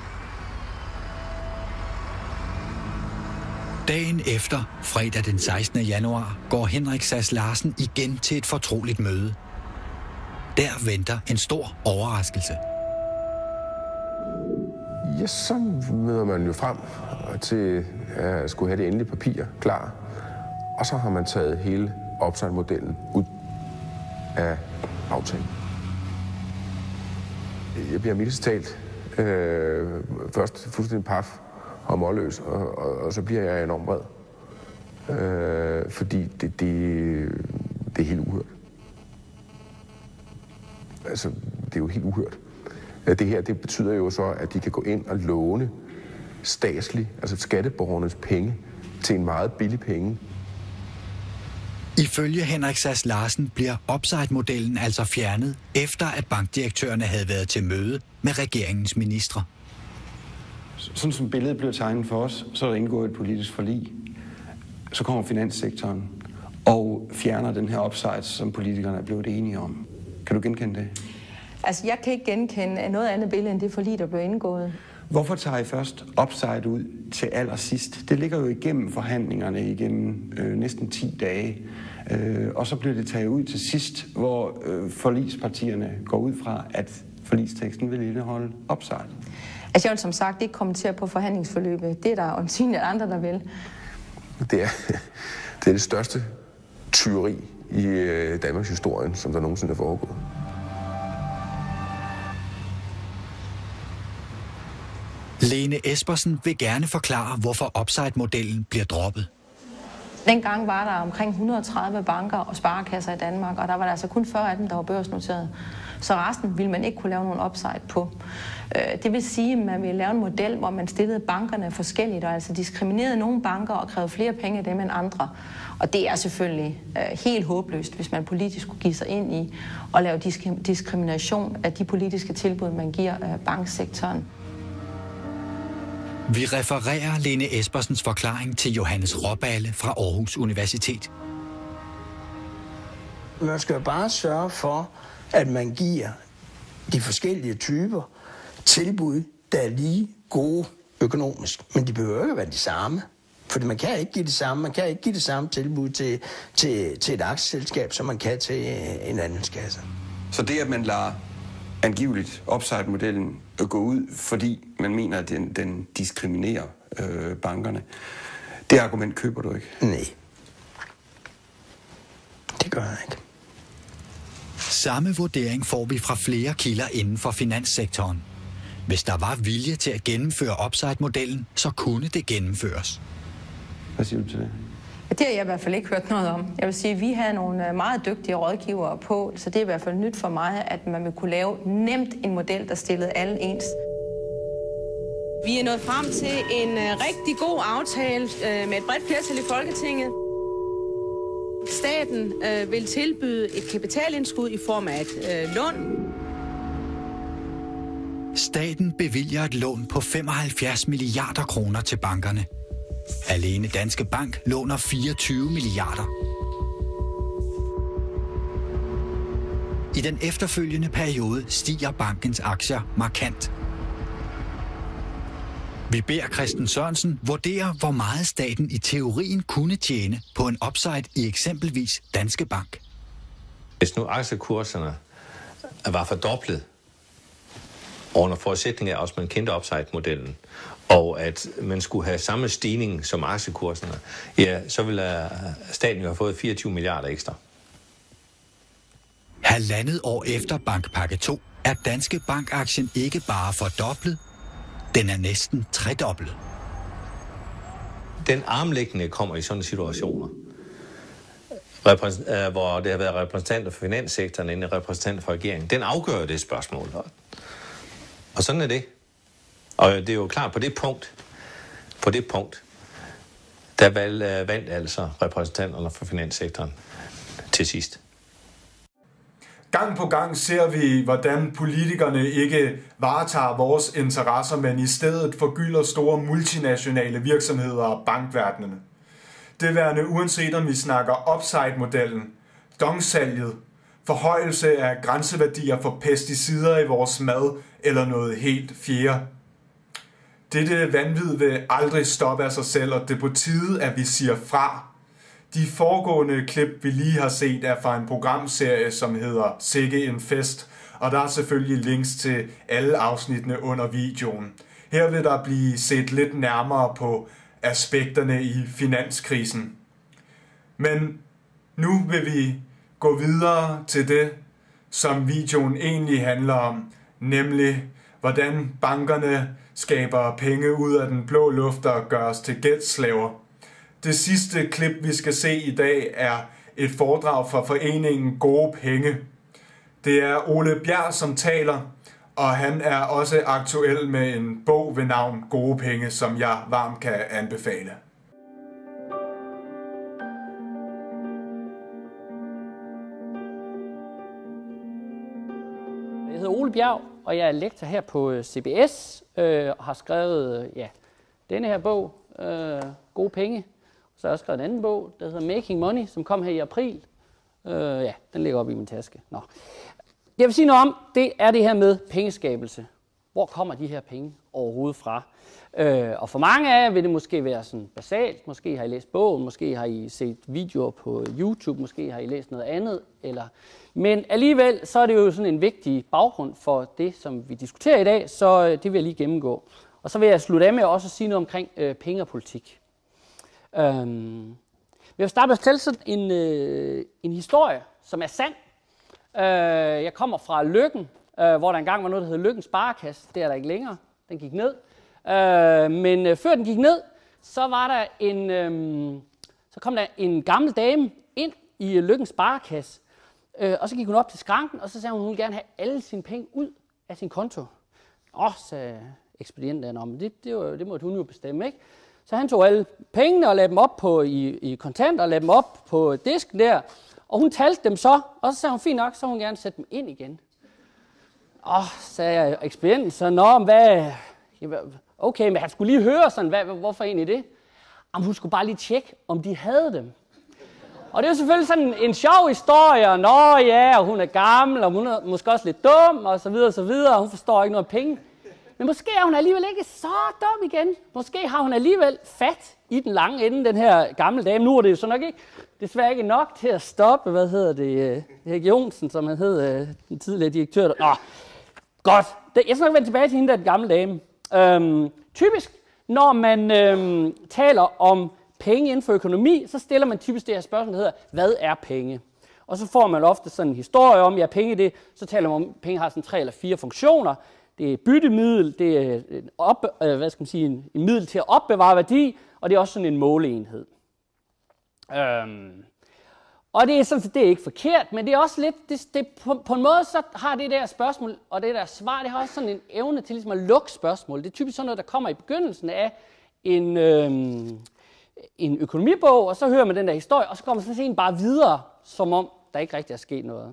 Dagen efter, fredag den sekstende januar, går Henrik Sass Larsen igen til et fortroligt møde. Der venter en stor overraskelse. Ja, så møder man jo frem til at skulle have det endelige papir klar. Og så har man taget hele upside-modellen ud af aftalen. Jeg bliver mildest talt øh, først fuldstændig paf og målløs, og, og, og så bliver jeg enormt vred. Øh, fordi det, det, det er helt uhørt. Altså, det er jo helt uhørt. Det her, det betyder jo så, at de kan gå ind og låne statsligt, altså skatteborgernes penge, til en meget billig penge. Ifølge Henrik Sass Larsen bliver upside-modellen altså fjernet, efter at bankdirektørerne havde været til møde med regeringens ministre. Sådan som billedet blev tegnet for os, så er der indgået et politisk forlig. Så kommer finanssektoren og fjerner den her upside, som politikerne er blevet enige om. Kan du genkende det? Altså, jeg kan ikke genkende noget andet billede end det forlig, der blev indgået. Hvorfor tager I først upside ud til allersidst? Det ligger jo igennem forhandlingerne igennem øh, næsten ti dage. Øh, og så bliver det taget ud til sidst, hvor øh, forligspartierne går ud fra, at forligsteksten vil indeholde upside. Altså, jeg vil som sagt ikke kommentere på forhandlingsforløbet. Det er der øjensynligt andre, der vil. Det er det, er det største tyveri i øh, Danmarks historie, som der nogensinde er foregået. Lene Espersen vil gerne forklare, hvorfor upside-modellen bliver droppet. Dengang var der omkring et hundrede og tredive banker og sparekasser i Danmark, og der var der altså kun fyrre af dem, der var børsnoteret. Så resten ville man ikke kunne lave nogen upside på. Det vil sige, at man ville lave en model, hvor man stillede bankerne forskelligt, og altså diskriminerede nogle banker og krævede flere penge af dem end andre. Og det er selvfølgelig helt håbløst, hvis man politisk skulle give sig ind i at lave diskrimination af de politiske tilbud, man giver banksektoren. Vi refererer Lene Espersens forklaring til Johannes Råballe fra Aarhus Universitet. Man skal bare sørge for, at man giver de forskellige typer tilbud, der er lige gode økonomisk. Men de behøver ikke være de samme. For man kan ikke give det samme. Man kan ikke give det samme tilbud til, til, til et aktieselskab, som man kan til en anden kasse. Så det, at man lader angiveligt upside-modellen gå ud, fordi man mener, at den, den diskriminerer øh, bankerne, Det argument køber du ikke? Nej. Det gør jeg ikke. Samme vurdering får vi fra flere kilder inden for finanssektoren. Hvis der var vilje til at gennemføre upside-modellen, så kunne det gennemføres. Hvad siger du til det? Det har jeg i hvert fald ikke hørt noget om. Jeg vil sige, at vi har nogle meget dygtige rådgivere på, så det er i hvert fald nyt for mig, at man vil kunne lave nemt en model, der stillede alle ens. Vi er nået frem til en uh, rigtig god aftale uh, med et bredt flertal i Folketinget. Staten uh, vil tilbyde et kapitalindskud i form af et uh, lån. Staten bevilger et lån på femoghalvfjerds milliarder kroner til bankerne. Alene Danske Bank låner fireogtyve milliarder. I den efterfølgende periode stiger bankens aktier markant. Vi beder Christen Sørensen vurdere, hvor meget staten i teorien kunne tjene på en upside i eksempelvis Danske Bank. Hvis nu aktiekurserne var fordoblet, under forudsætning af, at man kendte upside-modellen, og at man skulle have samme stigning som aktiekurserne, ja, så ville staten jo have fået fireogtyve milliarder ekstra. Halvandet år efter bankpakke to er Danske Bank-aktien ikke bare fordoblet, den er næsten tredoblet. Den armlæggende kommer i sådan situationer, repræs- hvor det har været repræsentanter for finanssektoren end repræsentanter for regeringen. Den afgør det spørgsmål. Og sådan er det. Og det er jo klart, på det punkt, på det punkt, der valg, vandt altså repræsentanterne for finanssektoren til sidst. Gang på gang ser vi, hvordan politikerne ikke varetager vores interesser, men i stedet forgylder store multinationale virksomheder og bankverdenene. Det værende uanset om vi snakker upside-modellen, dongsalget, forhøjelse af grænseværdier for pesticider i vores mad eller noget helt fjerde. Dette vanvid vil aldrig stoppe af sig selv, og det er på tide, at vi siger fra. De foregående klip, vi lige har set, er fra en programserie, som hedder Sikke en fest, og der er selvfølgelig links til alle afsnittene under videoen. Her vil der blive set lidt nærmere på aspekterne i finanskrisen. Men nu vil vi gå videre til det, som videoen egentlig handler om, nemlig hvordan bankerne skaber penge ud af den blå luft og gør os til gældsslaver. Det sidste klip, vi skal se i dag, er et foredrag fra foreningen Gode Penge. Det er Ole Bjerg, som taler, og han er også aktuel med en bog ved navn Gode Penge, som jeg varmt kan anbefale. Jeg hedder Ole Bjerg, og jeg er lektor her på C B S øh, og har skrevet ja, denne her bog, øh, Gode Penge. Så har jeg også skrevet en anden bog, der hedder Making Money, som kom her i april. Øh, ja, den ligger oppe i min taske. Nå. Jeg vil sige noget om, det er det her med pengeskabelse. Hvor kommer de her penge overhovedet fra? Øh, og for mange af jer vil det måske være sådan basalt. Måske har I læst bogen, måske har I set videoer på YouTube, måske har I læst noget andet. Eller... Men alligevel så er det jo sådan en vigtig baggrund for det, som vi diskuterer i dag, så det vil jeg lige gennemgå. Og så vil jeg slutte af med også at sige noget omkring øh, penge og politik. Øhm, jeg vil starte med at fortælle sådan en, øh, en historie, som er sand. Øh, jeg kommer fra Løkken, øh, hvor der engang var noget, der hed Løkken Sparekasse. Det er der ikke længere. Den gik ned. Øh, men øh, før den gik ned, så var der en, øh, så kom der en gammel dame ind i øh, Løkken Sparekasse. Øh, og så gik hun op til skranken, og så sagde hun, at hun ville gerne have alle sine penge ud af sin konto. Åh, sagde ekspedienten, men det, det, var, det måtte hun jo bestemme, ikke? Så han tog alle pengene og lagde dem op på, i, i kontanter og lagde dem op på disken der. Og hun talte dem så, og så sagde hun, fint nok, så hun gerne sætte dem ind igen. Åh, sagde ekspedienten, så nå, hvad... Okay, men han skulle lige høre sådan, hvad, hvorfor egentlig det? Jamen, hun skulle bare lige tjekke, om de havde dem. Og det er jo selvfølgelig sådan en sjov historie, og nå ja, og hun er gammel, og hun er måske også lidt dum, og så videre, og så videre, og hun forstår ikke noget af penge. Men måske er hun alligevel ikke så dum igen. Måske har hun alligevel fat i den lange ende, den her gamle dame. Nu er det jo så nok ikke, desværre ikke nok til at stoppe, hvad hedder det, Erik Jonsen, som han hed, den tidligere direktør. Nå, godt. Jeg skal nok vende tilbage til hende, der den gamle dame. Øhm, typisk, når man øhm, taler om penge inden for økonomi, så stiller man typisk det her spørgsmål, der hedder, hvad er penge? Og så får man ofte sådan en historie om, ja, penge det, så taler man om, at penge har sådan tre eller fire funktioner. Det er byttemiddel, det er en, op, øh, hvad skal man sige, en, en middel til at opbevare værdi, og det er også sådan en måleenhed. Øhm. Og det er sådan set, det er ikke forkert, men det er også lidt, det, det, på, på en måde så har det der spørgsmål, og det der svar, det har også sådan en evne til ligesom at lukke spørgsmål. Det er typisk sådan noget, der kommer i begyndelsen af en, øhm, en økonomibog, og så hører man den der historie, og så kommer man sådan set bare videre, som om der ikke rigtig er sket noget.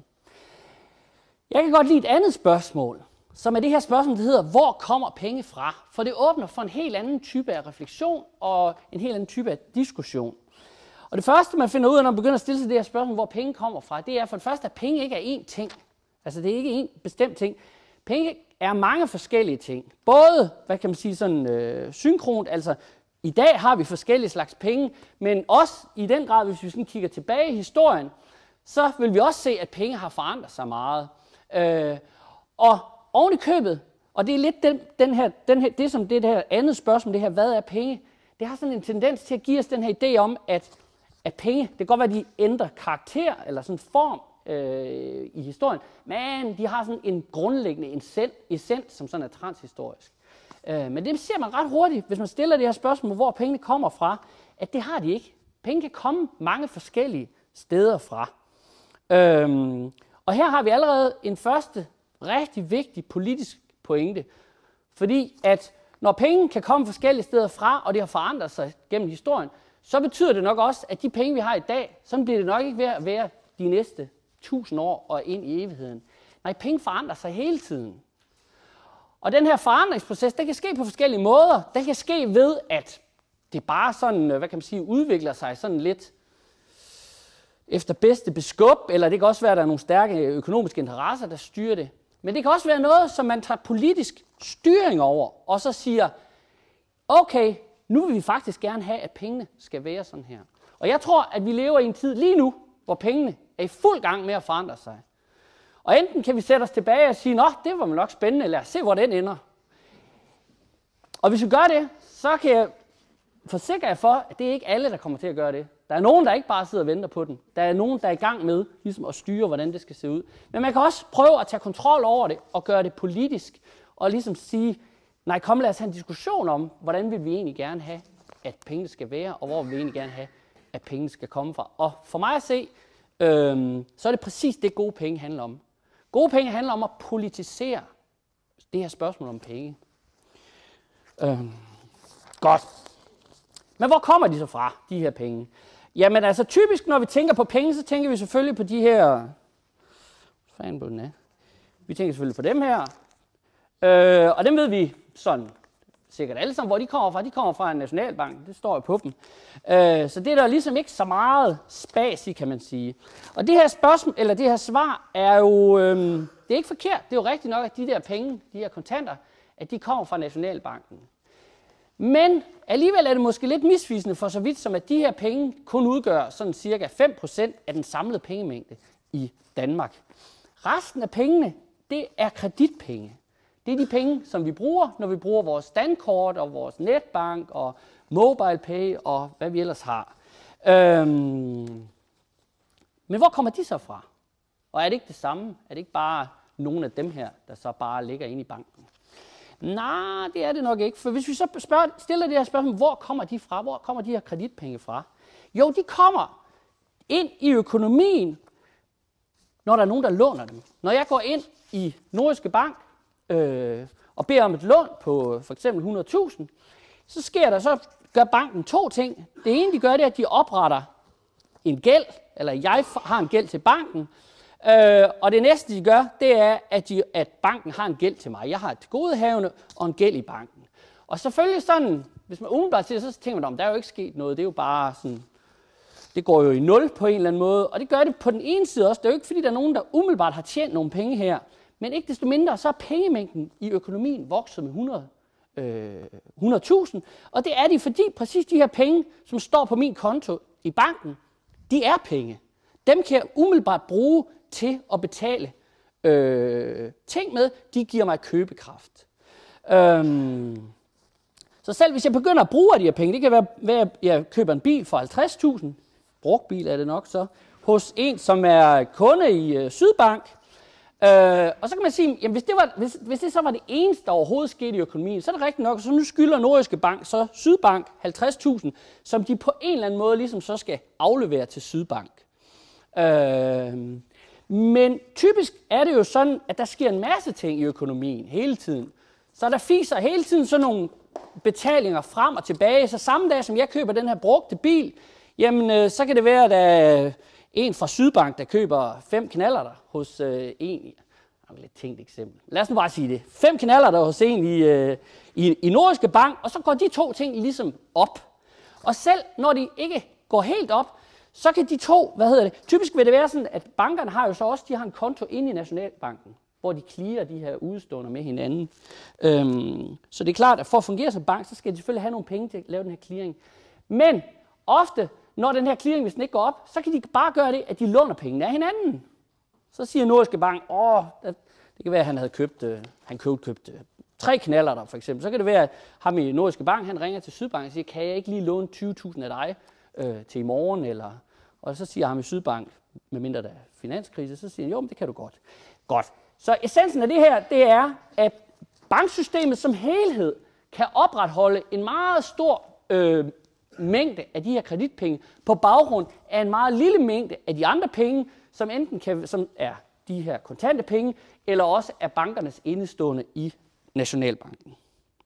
Jeg kan godt lide et andet spørgsmål, som er det her spørgsmål, der hedder, hvor kommer penge fra? For det åbner for en helt anden type af refleksion og en helt anden type af diskussion. Og det første, man finder ud af, når man begynder at stille sig det her spørgsmål, hvor penge kommer fra, det er for det første, at penge ikke er én ting. Altså det er ikke én bestemt ting. Penge er mange forskellige ting. Både, hvad kan man sige, sådan øh, synkront, altså i dag har vi forskellige slags penge, men også i den grad, hvis vi sådan kigger tilbage i historien, så vil vi også se, at penge har forandret sig meget. Øh, og oven i købet, og det er lidt den, den her, den her, det som det her andet spørgsmål, det her, hvad er penge, det har sådan en tendens til at give os den her idé om, at at penge, det kan godt være, at de ændrer karakter eller sådan form øh, i historien, men de har sådan en grundlæggende essens, som sådan er transhistorisk. Øh, men det ser man ret hurtigt, hvis man stiller det her spørgsmål, hvor pengene kommer fra, at det har de ikke. Penge kan komme mange forskellige steder fra. Øh, og her har vi allerede en første rigtig vigtig politisk pointe, fordi at når penge kan komme forskellige steder fra, og det har forandret sig gennem historien, så betyder det nok også, at de penge, vi har i dag, så bliver det nok ikke ved at være de næste tusind år og ind i evigheden. Nej, penge forandrer sig hele tiden. Og den her forandringsproces, den kan ske på forskellige måder. Den kan ske ved, at det bare sådan, hvad kan man sige, udvikler sig sådan lidt efter bedste beskub, eller det kan også være, at der er nogle stærke økonomiske interesser, der styrer det. Men det kan også være noget, som man tager politisk styring over, og så siger, okay, nu vil vi faktisk gerne have, at pengene skal være sådan her. Og jeg tror, at vi lever i en tid lige nu, hvor pengene er i fuld gang med at forandre sig. Og enten kan vi sætte os tilbage og sige, nå, det var nok spændende, lad os se, hvor den ender. Og hvis vi gør det, så kan jeg forsikre jer for, at det er ikke alle, der kommer til at gøre det. Der er nogen, der ikke bare sidder og venter på den. Der er nogen, der er i gang med ligesom at styre, hvordan det skal se ud. Men man kan også prøve at tage kontrol over det og gøre det politisk. Og ligesom sige, nej, kom lad os have en diskussion om, hvordan vil vi egentlig gerne have, at pengene skal være, og hvor vil vi egentlig gerne have, at pengene skal komme fra. Og for mig at se, øhm, så er det præcis det, gode penge handler om. Gode penge handler om at politisere det her spørgsmål om penge. Øhm, godt. Men hvor kommer de så fra, de her penge? Jamen altså typisk, når vi tænker på penge, så tænker vi selvfølgelig på de her... Fanden på den er. Vi tænker selvfølgelig på dem her. Øh, og dem ved vi sådan sikkert alle sammen, hvor de kommer fra. De kommer fra en nationalbank, det står jo på dem. Øh, så det er der ligesom ikke så meget spas i, kan man sige. Og det her spørgsmål, eller det her svar, er jo, øh, det er ikke forkert. Det er jo rigtigt nok, at de der penge, de her kontanter, at de kommer fra nationalbanken. Men alligevel er det måske lidt misvisende for så vidt, som at de her penge kun udgør sådan cirka fem procent af den samlede pengemængde i Danmark. Resten af pengene, det er kreditpenge. Det er de penge, som vi bruger, når vi bruger vores dankort og vores netbank og MobilePay og hvad vi ellers har. Øhm, men hvor kommer de så fra? Og er det ikke det samme? Er det ikke bare nogle af dem her, der så bare ligger inde i banken? Nej, det er det nok ikke. For hvis vi så spørger, stiller det her spørgsmål, hvor kommer de fra? Hvor kommer de her kreditpenge fra? Jo, de kommer ind i økonomien, når der er nogen, der låner dem. Når jeg går ind i Nordjyske Bank øh, og beder om et lån på for eksempel hundrede tusind, så sker der så, gør banken to ting. Det ene, de gør, det er, at de opretter en gæld, eller jeg har en gæld til banken, øh, og det næste, de gør, det er, at, de, at banken har en gæld til mig. Jeg har et tilgodehavende og en gæld i banken. Og selvfølgelig sådan, hvis man umiddelbart siger, så tænker man, om der er jo ikke sket noget, det er jo bare sådan, det går jo i nul på en eller anden måde, og det gør det på den ene side også. Det er jo ikke, fordi der er nogen, der umiddelbart har tjent nogle penge her, men ikke desto mindre, så er pengemængden i økonomien vokset med hundrede tusind, og det er de, fordi præcis de her penge, som står på min konto i banken, de er penge. Dem kan jeg umiddelbart bruge til at betale øh, ting med, de giver mig købekraft. Øhm, Så selv hvis jeg begynder at bruge af de her penge, det kan være, at jeg køber en bil for halvtreds tusind, brugt bil er det nok så, hos en, som er kunde i øh, Sydbank. Øh, og så kan man sige, jamen hvis det, var, hvis, hvis det så var det eneste, der overhovedet skete i økonomien, så er det rigtigt nok, så nu skylder Nordjyske Bank så Sydbank halvtreds tusind, som de på en eller anden måde ligesom så skal aflevere til Sydbank. Øh, men typisk er det jo sådan, at der sker en masse ting i økonomien hele tiden. Så der fiser hele tiden sådan nogle betalinger frem og tilbage. Så samme dag, som jeg køber den her brugte bil, jamen øh, så kan det være, at der er en fra Sydbank, der køber fem knallerter hos øh, en. Det er et lidt tænkt eksempel. Lad os nu bare sige det. Fem knallerter hos en i, øh, i, i Nordjyske Bank, og så går de to ting ligesom op. Og selv når de ikke går helt op, så kan de to, hvad hedder det, typisk vil det være sådan, at bankerne har jo så også, de har en konto inde i Nationalbanken, hvor de clearer de her udstående med hinanden. Øhm, så det er klart, at for at fungere som bank, så skal de selvfølgelig have nogle penge til at lave den her clearing. Men ofte, når den her clearing, hvis den ikke går op, så kan de bare gøre det, at de låner pengene af hinanden. Så siger Nordjyske Bank, åh, det kan være, at han havde købt, øh, han købt, købt øh, tre knaller der for eksempel. Så kan det være, at ham i Nordjyske Bank, han ringer til Sydbank og siger, kan jeg ikke lige låne tyve tusind af dig øh, til i morgen? Eller, og så siger ham i Sydbank, medmindre der er finanskrise, så siger han, jo, men det kan du godt. Godt. Så essensen af det her, det er, at banksystemet som helhed kan opretholde en meget stor øh, mængde af de her kreditpenge på baggrund af en meget lille mængde af de andre penge, som enten kan, som er de her kontante penge, eller også er bankernes indestående i Nationalbanken.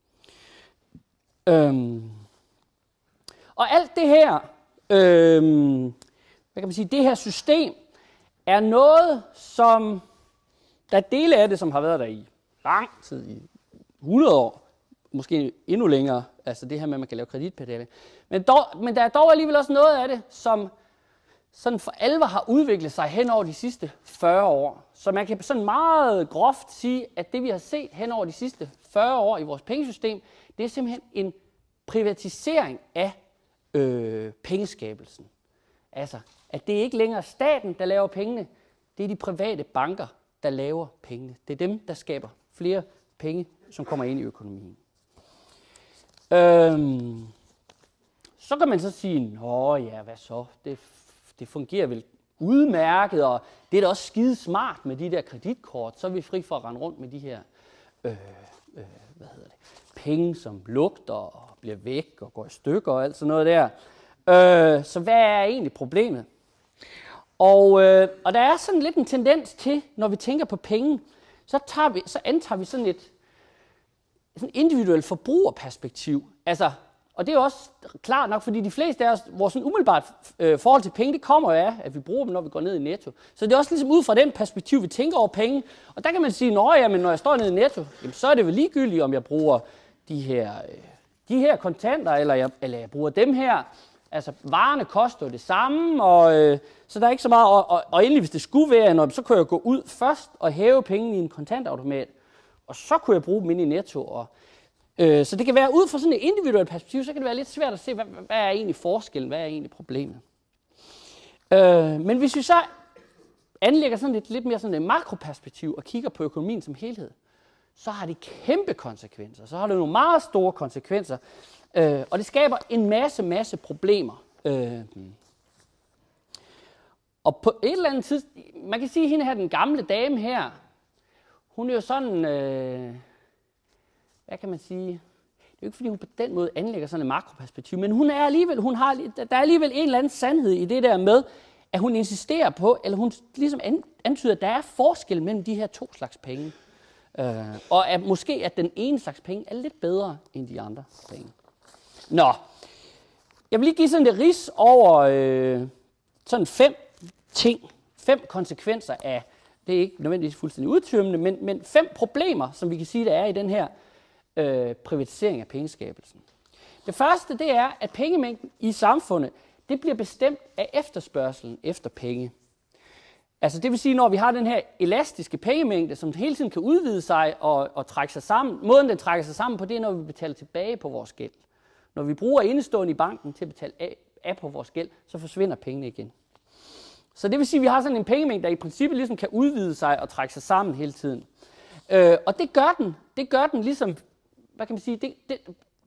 Øhm. Og alt det her, øhm, hvad kan man sige, det her system er noget, som der er dele af det, som har været der i lang tid, i hundrede år, måske endnu længere, altså det her med, at man kan lave kreditpedaling. Men, dog, men der er dog alligevel også noget af det, som sådan for alvor har udviklet sig hen over de sidste fyrre år. Så man kan sådan meget groft sige, at det vi har set hen over de sidste fyrre år i vores pengesystem, det er simpelthen en privatisering af øh, pengeskabelsen. Altså, at det er ikke længere staten, der laver pengene, det er de private banker, der laver pengene. Det er dem, der skaber flere penge, som kommer ind i økonomien. Øhm, så kan man så sige, åh ja, hvad så? Det, det fungerer vel udmærket, og det er da også skide smart med de der kreditkort. Så er vi fri for at rende rundt med de her øh, øh, hvad hedder det, penge, som lugter og bliver væk og går i stykker og alt sådan noget der. Øh, så hvad er egentlig problemet? Og, øh, og der er sådan lidt en tendens til, når vi tænker på penge, så, tager vi, så antager vi sådan et sådan individuelt forbrugerperspektiv. Altså, og det er også klart nok, fordi de fleste af os, vores sådan umiddelbart øh, forhold til penge, det kommer jo af, at vi bruger dem, når vi går ned i Netto. Så det er også ligesom ud fra den perspektiv, vi tænker over penge. Og der kan man sige, nå ja, men når jeg står nede i Netto, jamen, så er det vel ligegyldigt, om jeg bruger de her, øh, de her kontanter, eller jeg, eller jeg bruger dem her. Altså, varerne koster det samme, og øh, så der er ikke så meget. Og, og, og endelig, hvis det skulle være, når, så kunne jeg gå ud først og hæve pengene i en kontantautomat, og så kunne jeg bruge dem inde i Netto. Og, øh, så det kan være ud fra sådan et individuelt perspektiv, så kan det være lidt svært at se, hvad, hvad er egentlig forskellen, hvad er egentlig problemet. Øh, men hvis vi så anlægger sådan lidt, lidt mere sådan et makroperspektiv og kigger på økonomien som helhed, så har det kæmpe konsekvenser. Så har det nogle meget store konsekvenser. Øh, og det skaber en masse, masse problemer. Øh, og på et eller andet tidspunkt, man kan sige, at hende her, den gamle dame her, hun er jo sådan, øh, hvad kan man sige, det er jo ikke fordi, hun på den måde anlægger sådan et makroperspektiv, men hun er alligevel, hun har, der er alligevel en eller anden sandhed i det der med, at hun insisterer på, eller hun ligesom antyder, at der er forskel mellem de her to slags penge. Øh, og at måske, at den ene slags penge er lidt bedre end de andre penge. Nå, jeg vil lige give sådan et rids over øh, sådan fem ting, fem konsekvenser af, det er ikke nødvendigvis fuldstændig udtømmende, men, men fem problemer, som vi kan sige, der er i den her øh, privatisering af pengeskabelsen. Det første, det er, at pengemængden i samfundet, det bliver bestemt af efterspørgselen efter penge. Altså det vil sige, når vi har den her elastiske pengemængde, som hele tiden kan udvide sig og, og trække sig sammen. Måden, den trækker sig sammen på, det er, når vi betaler tilbage på vores gæld. Når vi bruger indestående i banken til at betale af, af på vores gæld, så forsvinder pengene igen. Så det vil sige, at vi har sådan en pengemængde, der i princippet ligesom kan udvide sig og trække sig sammen hele tiden. Øh, og det gør den. Det gør den ligesom, hvad kan man sige, det, det,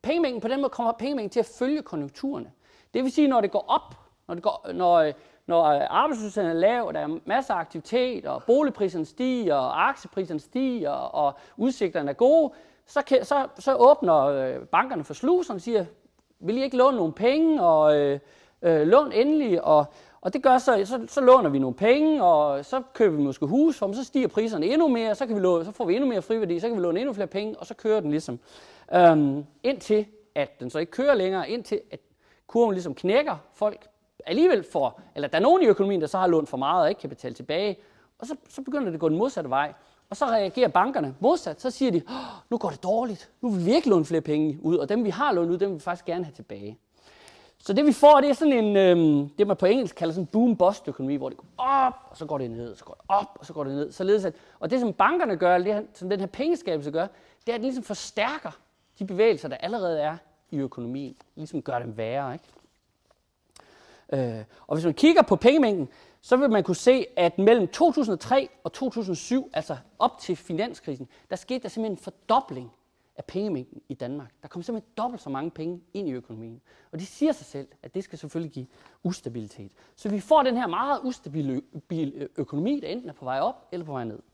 pengemængden, på den måde kommer pengemængden til at følge konjunkturerne. Det vil sige, når det går op, når, det går, når, når arbejdsløsheden er lav, der er masser af aktivitet, og boligpriserne stiger, og aktiepriserne stiger, og udsigterne er gode, så, kan, så, så åbner bankerne for sluserne og siger, vil I ikke låne nogle penge, og øh, øh, lån endelig, og, og det gør så, så, så låner vi nogle penge, og så køber vi måske hus, for så stiger priserne endnu mere, så, kan vi låne, så får vi endnu mere friværdi, så kan vi låne endnu flere penge, og så kører den ligesom. Øhm, indtil at den så ikke kører længere, indtil at kurven ligesom knækker, folk alligevel får, eller der er nogen i økonomien, der så har lånt for meget og ikke kan betale tilbage, og så, så begynder det at gå den modsatte vej. Og så reagerer bankerne modsat, så siger de, nu går det dårligt, nu vil vi ikke låne flere penge ud, og dem vi har lånt ud, dem vil vi faktisk gerne have tilbage. Så det vi får, det er sådan en, øhm, det man på engelsk kalder sådan en boom-bust økonomi, hvor det går op, og så går det ned, og så går det op, og så går det ned. Således at, og det som bankerne gør, eller det som den her pengeskabelse gør, det er, at det ligesom forstærker de bevægelser, der allerede er i økonomien. Ligesom gør dem værre, ikke? Øh, og hvis man kigger på pengemængden, så vil man kunne se, at mellem to tusind og tre og to tusind og syv, altså op til finanskrisen, der skete der simpelthen en fordobling af pengemængden i Danmark. Der kom simpelthen dobbelt så mange penge ind i økonomien. Og det siger sig selv, at det skal selvfølgelig give ustabilitet. Så vi får den her meget ustabile økonomi, der enten er på vej op eller på vej ned.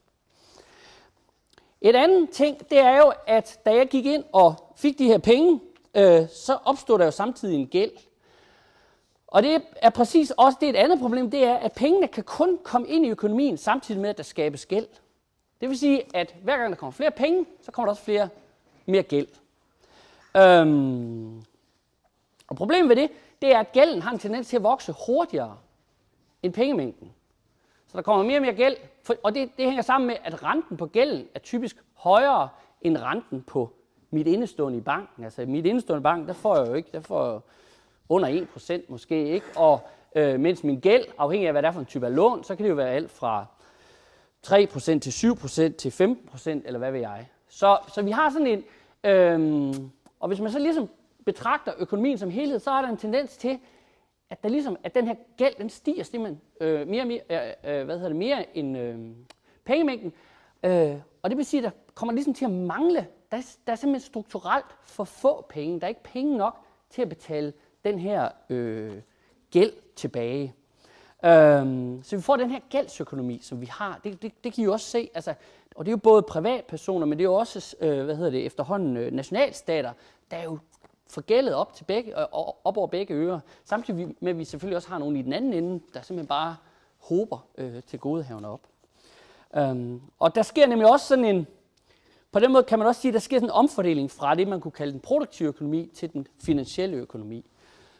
Et andet ting, det er jo, at da jeg gik ind og fik de her penge, øh, så opstod der jo samtidig en gæld. Og det er præcis også det er et andet problem, det er, at pengene kan kun komme ind i økonomien samtidig med, at der skabes gæld. Det vil sige, at hver gang der kommer flere penge, så kommer der også flere, mere gæld. Øhm, og problemet ved det, det er, at gælden har en tendens til at vokse hurtigere end pengemængden. Så der kommer mere og mere gæld, for, og det, det hænger sammen med, at renten på gælden er typisk højere end renten på mit indestående i banken. Altså mit indestående i banken, der får jeg jo ikke, der får jeg under en procent måske ikke, og øh, mens min gæld, afhængig af hvad det er for en type af lån, så kan det jo være alt fra tre procent til syv procent til femten procent, eller hvad ved jeg. Så, så vi har sådan en, øh, og hvis man så ligesom betragter økonomien som helhed, så er der en tendens til, at, der ligesom, at den her gæld, den stiger simpelthen øh, mere, mere, øh, hvad hedder det, mere end øh, pengemængden, øh, og det vil sige, at der kommer ligesom til at mangle, der er, der er simpelthen strukturelt for få penge, der er ikke penge nok til at betale den her øh, gæld tilbage. Øhm, så vi får den her gældsøkonomi, som vi har. Det, det, det kan I jo også se, altså, og det er jo både privatpersoner, men det er jo også øh, hvad hedder det, efterhånden øh, nationalstater, der er jo forgældet op, til begge, øh, op over begge ører. Samtidig med, at vi selvfølgelig også har nogen i den anden ende, der simpelthen bare håber øh, til godehaverne op. Øhm, og der sker nemlig også sådan en, på den måde kan man også sige, at der sker sådan en omfordeling fra det, man kunne kalde den produktive økonomi, til den finansielle økonomi.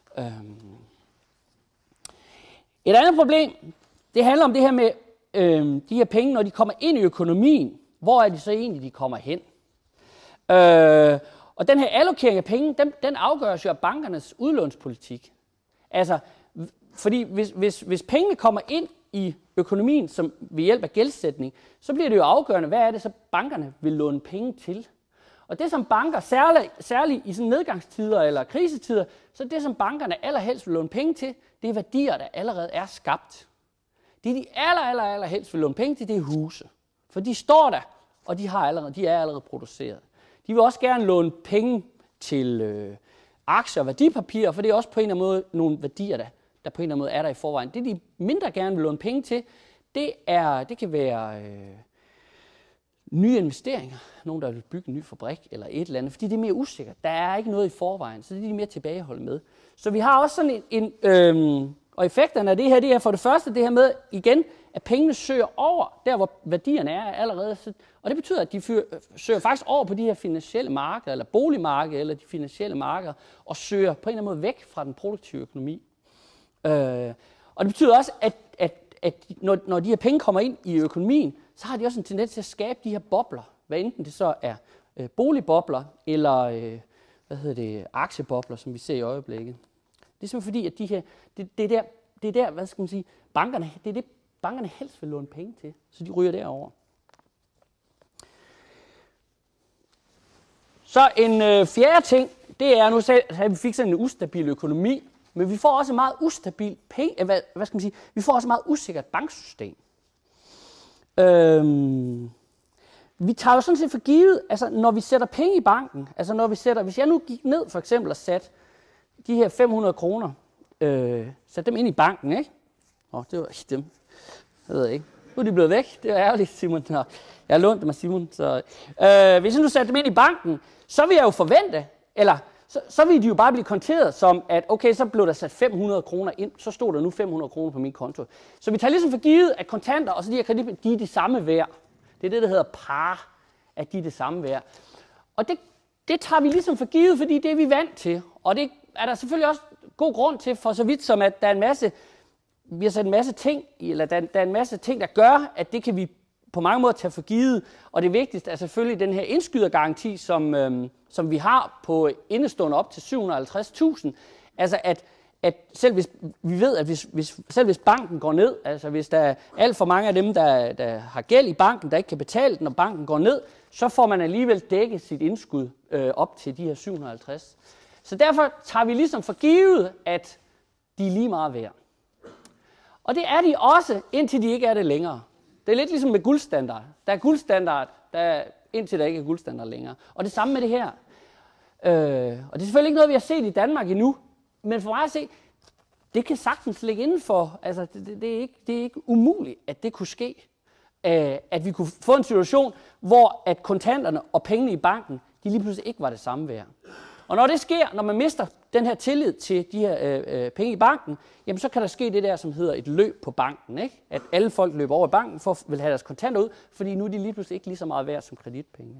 Et andet problem, det handler om det her med øhm, de her penge, når de kommer ind i økonomien. Hvor er de så egentlig, de kommer hen? Øh, og den her allokering af penge, den, den afgøres jo af bankernes udlånspolitik. Altså, fordi hvis, hvis, hvis pengene kommer ind i økonomien som ved hjælp af gældsætning, så bliver det jo afgørende, hvad er det så bankerne vil låne penge til. Og det som banker, særligt, særligt i sådan nedgangstider eller krisetider, så det som bankerne allerhelst vil låne penge til, det er værdier, der allerede er skabt. Det de aller, aller, aller helst vil låne penge til, det er huse. For de står der, og de, har allerede, de er allerede produceret. De vil også gerne låne penge til øh, aktier og værdipapirer, for det er også på en eller anden måde nogle værdier, der, der på en eller anden måde er der i forvejen. Det de mindre gerne vil låne penge til, det, er, det kan være øh, nye investeringer. Nogen, der vil bygge en ny fabrik eller et eller andet, fordi det er mere usikkert. Der er ikke noget i forvejen, så det er de mere tilbageholdt med. Så vi har også sådan en, en øhm, og effekterne af det her, det er for det første det her med, igen, at pengene søger over, der hvor værdierne er allerede. Og det betyder, at de fyr, søger faktisk over på de her finansielle markeder, eller boligmarkeder, eller de finansielle markeder, og søger på en eller anden måde væk fra den produktive økonomi. Øh, og det betyder også, at, at, at når, når de her penge kommer ind i økonomien, så har de også en tendens til at skabe de her bobler, hvad enten det så er øh, boligbobler, eller øh, hvad hedder det, aktiebobler, som vi ser i øjeblikket. Det er simpelthen fordi, at de her, det, det, er der, det er der, hvad skal man sige, bankerne, det er det, bankerne helst vil låne penge til, så de ryger derover. Så en øh, fjerde ting, det er, nu sagde, at vi fik sådan en ustabil økonomi, men vi får også et meget ustabil penge, hvad, hvad skal man sige, vi får også et meget usikkert banksystem. Øhm, vi tager jo sådan set for givet, altså når vi sætter penge i banken, altså når vi sætter, hvis jeg nu gik ned for eksempel og satte de her fem hundrede kroner, øh, satte dem ind i banken, ikke? Åh, det var ikke dem. Jeg ved ikke. Nu er de blevet væk. Det er ærgerligt, Simon. Nå, jeg har lånt dem af Simon. Så, øh, hvis jeg nu satte dem ind i banken, så vil jeg jo forvente, eller så, så vil de jo bare blive konteret som, at okay, så blev der sat fem hundrede kroner ind, så stod der nu fem hundrede kroner på min konto. Så vi tager ligesom for givet, at kontanter og så de her kreditpenge, de er det samme værd. Det er det, der hedder par, at de er det samme værd. Og det, det tager vi ligesom for givet, fordi det er vi vant til. Og det er der selvfølgelig også god grund til, for så vidt som at der er en masse, vi har sat en masse ting, eller der, der er en masse ting, der gør, at det kan vi på mange måder tage for givet. Og det vigtigste er selvfølgelig den her indskydergaranti, som, øhm, som vi har på indestående op til syv hundrede og halvtreds tusind. Altså at, at selv hvis vi ved, at hvis, hvis, selv hvis banken går ned, altså hvis der er alt for mange af dem, der, der har gæld i banken, der ikke kan betale den, når banken går ned, så får man alligevel dækket sit indskud øh, op til de her syv hundrede og halvtreds. Så derfor tager vi ligesom for givet, at de er lige meget værd. Og det er de også, indtil de ikke er det længere. Det er lidt ligesom med guldstandard. Der er guldstandard, der er, indtil der ikke er guldstandard længere. Og det samme med det her. Øh, og det er selvfølgelig ikke noget, vi har set i Danmark endnu. Men for mig at se, det kan sagtens ligge indenfor. Altså, det, det, det, er, ikke, det er ikke umuligt, at det kunne ske. Øh, at vi kunne få en situation, hvor at kontanterne og pengene i banken, de lige pludselig ikke var det samme værd. Og når det sker, når man mister den her tillid til de her øh, øh, penge i banken, jamen så kan der ske det der, som hedder et løb på banken. Ikke? At alle folk løber over i banken for at vil have deres kontanter ud, fordi nu er de lige pludselig ikke lige så meget værd som kreditpenge.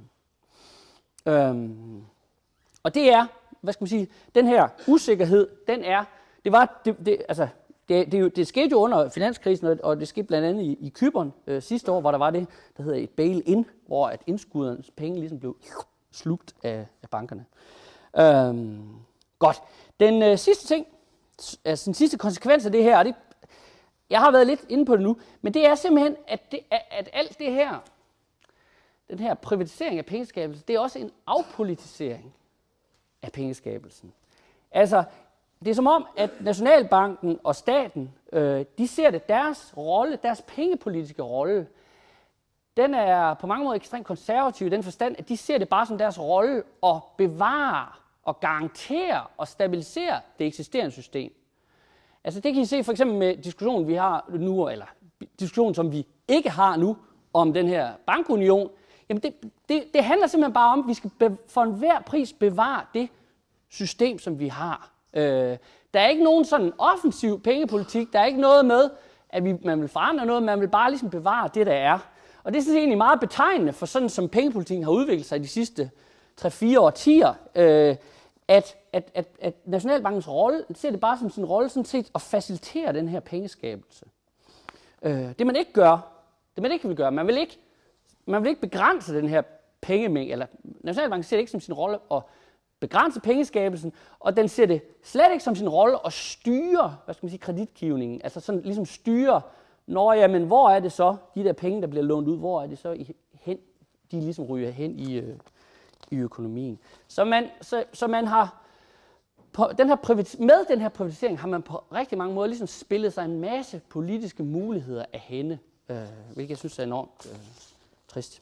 Øhm, og det er, hvad skal man sige, den her usikkerhed, den er, det var, det, det, altså, det, det, det skete jo under finanskrisen, og det skete blandt andet i, i Cypern øh, sidste år, hvor der var det, der hedder et bail-in, hvor at indskudernes penge ligesom blev slugt af, af bankerne. Øhm, godt. Den øh, sidste ting, altså den sidste konsekvens af det her, og det, jeg har været lidt inde på det nu, men det er simpelthen, at, det, at alt det her, den her privatisering af pengeskabelsen, det er også en afpolitisering af pengeskabelsen. Altså, det er som om, at Nationalbanken og staten, øh, de ser det, deres rolle, deres pengepolitiske rolle, den er på mange måder ekstremt konservativ i den forstand, at de ser det bare som deres rolle at bevare og garantere og stabilisere det eksisterende system. Altså det kan I se for eksempel med diskussionen, vi har nu, eller diskussionen, som vi ikke har nu, om den her bankunion. Jamen det, det, det handler simpelthen bare om, at vi skal be, for enhver pris bevare det system, som vi har. Øh, der er ikke nogen sådan offensiv pengepolitik, der er ikke noget med, at vi, man vil forandre noget, man vil bare ligesom bevare det, der er. Og det er sådan egentlig meget betegnende for sådan, som pengepolitikken har udviklet sig de sidste tre fire årtier, øh, at, at, at, at Nationalbankens rolle, ser det bare som sin rolle sådan set at facilitere den her pengeskabelse. Øh, det man ikke gør, det man ikke vil gøre, man vil ikke, man vil ikke begrænse den her pengemængde, eller Nationalbanken ser det ikke som sin rolle at begrænse pengeskabelsen, og den ser det slet ikke som sin rolle at styre, hvad skal man sige, kreditgivningen, altså sådan ligesom styre. Nå ja, men hvor er det så, de der penge, der bliver lånt ud, hvor er det så i, hen, de ligesom ryger hen i, øh, i økonomien. Så man, så, så man har, på den her privat, med den her privatisering har man på rigtig mange måder ligesom spillet sig en masse politiske muligheder af hende, øh, hvilket jeg synes er enormt øh, trist.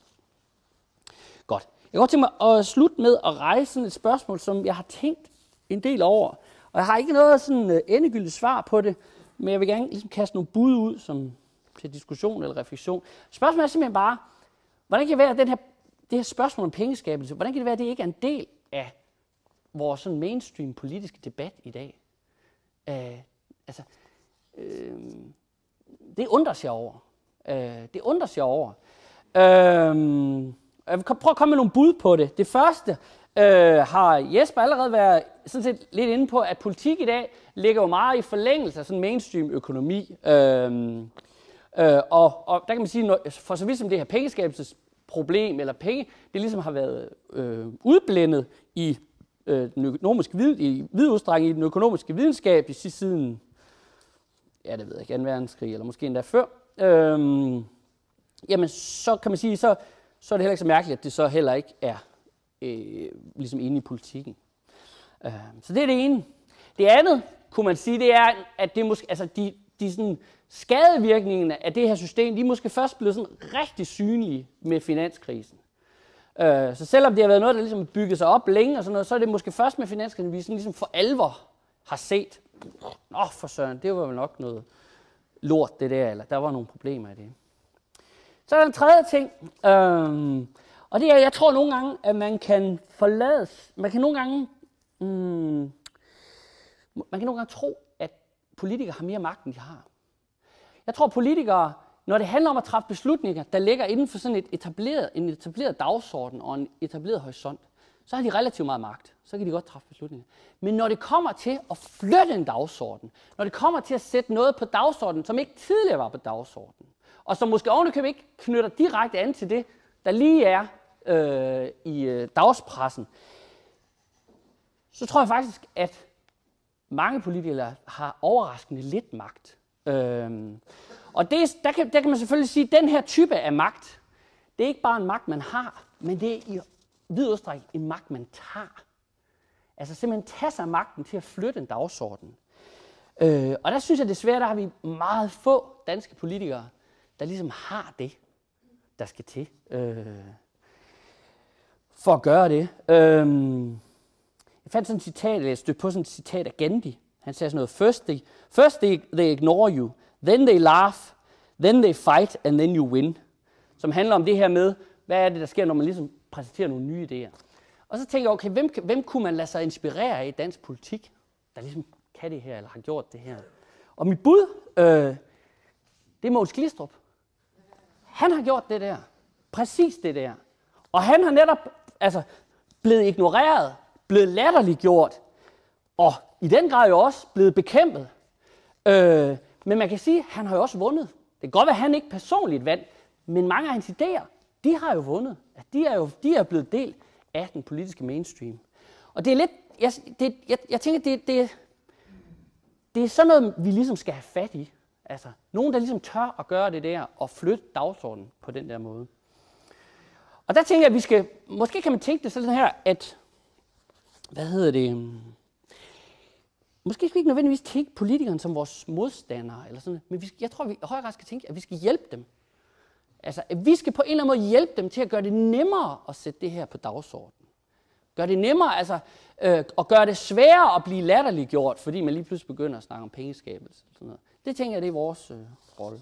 Godt. Jeg kan godt tænke mig at slutte med at rejse sådan et spørgsmål, som jeg har tænkt en del over, og jeg har ikke noget sådan uh, endegyldigt svar på det, men jeg vil gerne ligesom kaste nogle bud ud som, til diskussion eller refleksion. Spørgsmålet er simpelthen bare, hvordan kan det være, at den her, det her spørgsmål om pengeskabelse, hvordan kan det være, at det ikke er en del af vores sådan mainstream politiske debat i dag? Uh, altså, uh, det undrer jeg over. Uh, det undrer jeg over. Uh, jeg vil prøve at komme med nogle bud på det. Det første øh, har Jesper allerede været sådan set lidt inde på, at politik i dag ligger jo meget i forlængelse af sådan mainstream økonomi. Øh, øh, og, og der kan man sige, for så vidt som det her pengeskabelsesproblem eller penge, det ligesom har været øh, udblændet i øh, den økonomiske vid, i vid udstrækning i den økonomiske videnskab i sidste siden, ja det ved jeg ikke, anden verdenskrig eller måske endda før. Øh, jamen så kan man sige, så så er det heller ikke så mærkeligt, at det så heller ikke er øh, ligesom inde i politikken. Øh, så det er det ene. Det andet, kunne man sige, det er, at det måske, altså de, de sådan skadevirkningerne af det her system, de er måske først blevet sådan rigtig synlige med finanskrisen. Øh, så selvom det har været noget, der ligesom bygget sig op længe og sådan noget, så er det måske først med finanskrisen, vi sådan ligesom for alvor har set, nå for søren, det var vel nok noget lort det der, eller der var nogle problemer i det. Så er der en tredje ting, øhm, og det er, jeg tror nogle gange, at man kan forlades, man kan nogle gange, mm, man kan nogle gange tro, at politikere har mere magt, end de har. Jeg tror, politikere, når det handler om at træffe beslutninger, der ligger inden for sådan et etableret, en etableret dagsorden og en etableret horisont, så har de relativt meget magt. Så kan de godt træffe beslutninger. Men når det kommer til at flytte en dagsorden, når det kommer til at sætte noget på dagsordenen, som ikke tidligere var på dagsordenen, og som måske ovenikøbet ikke knytter direkte an til det, der lige er øh, i øh, dagspressen, så tror jeg faktisk, at mange politikere har overraskende lidt magt. Øhm, og det, der, kan, der kan man selvfølgelig sige, at den her type af magt, det er ikke bare en magt, man har, men det er i vid udstrækning en magt, man tager. Altså simpelthen tage sig magten til at flytte en dagsorden. Øh, og der synes jeg desværre, der har vi meget få danske politikere, der ligesom har det, der skal til øh, for at gøre det. Øh, jeg fandt sådan et citat, jeg stødte på sådan et citat af Gandhi. Han sagde sådan noget, first they, first they, they ignore you, then they laugh, then they fight, and then you win. Som handler om det her med, hvad er det, der sker, når man ligesom præsenterer nogle nye idéer. Og så tænker jeg, okay, hvem, hvem kunne man lade sig inspirere af i dansk politik, der ligesom kan det her, eller har gjort det her? Og mit bud, øh, det er Mogens Glistrup. Han har gjort det der. Præcis det der. Og han har netop altså, blevet ignoreret, blevet latterliggjort, og i den grad jo også blevet bekæmpet. Øh, men man kan sige, at han har jo også vundet. Det kan godt være, at han ikke personligt vandt, men mange af hans idéer, de har jo vundet. De er jo de er blevet del af den politiske mainstream. Og det er lidt, jeg, det, jeg, jeg tænker, det, det, det er sådan noget, vi ligesom skal have fat i. Altså, nogen, der ligesom tør at gøre det der, og flytte dagsordenen på den der måde. Og der tænker jeg, at vi skal, måske kan man tænke det sådan her, at, hvad hedder det, måske skal vi ikke nødvendigvis tænke politikerne som vores modstandere, eller sådan, men vi, jeg tror, vi i høj grad skal tænke, at vi skal hjælpe dem. Altså, at vi skal på en eller anden måde hjælpe dem til at gøre det nemmere at sætte det her på dagsordenen. Gør det nemmere, altså, øh, og gøre det sværere at blive latterliggjort, fordi man lige pludselig begynder at snakke om pengeskabelse. Sådan noget. Det tænker jeg, det er vores øh, rolle.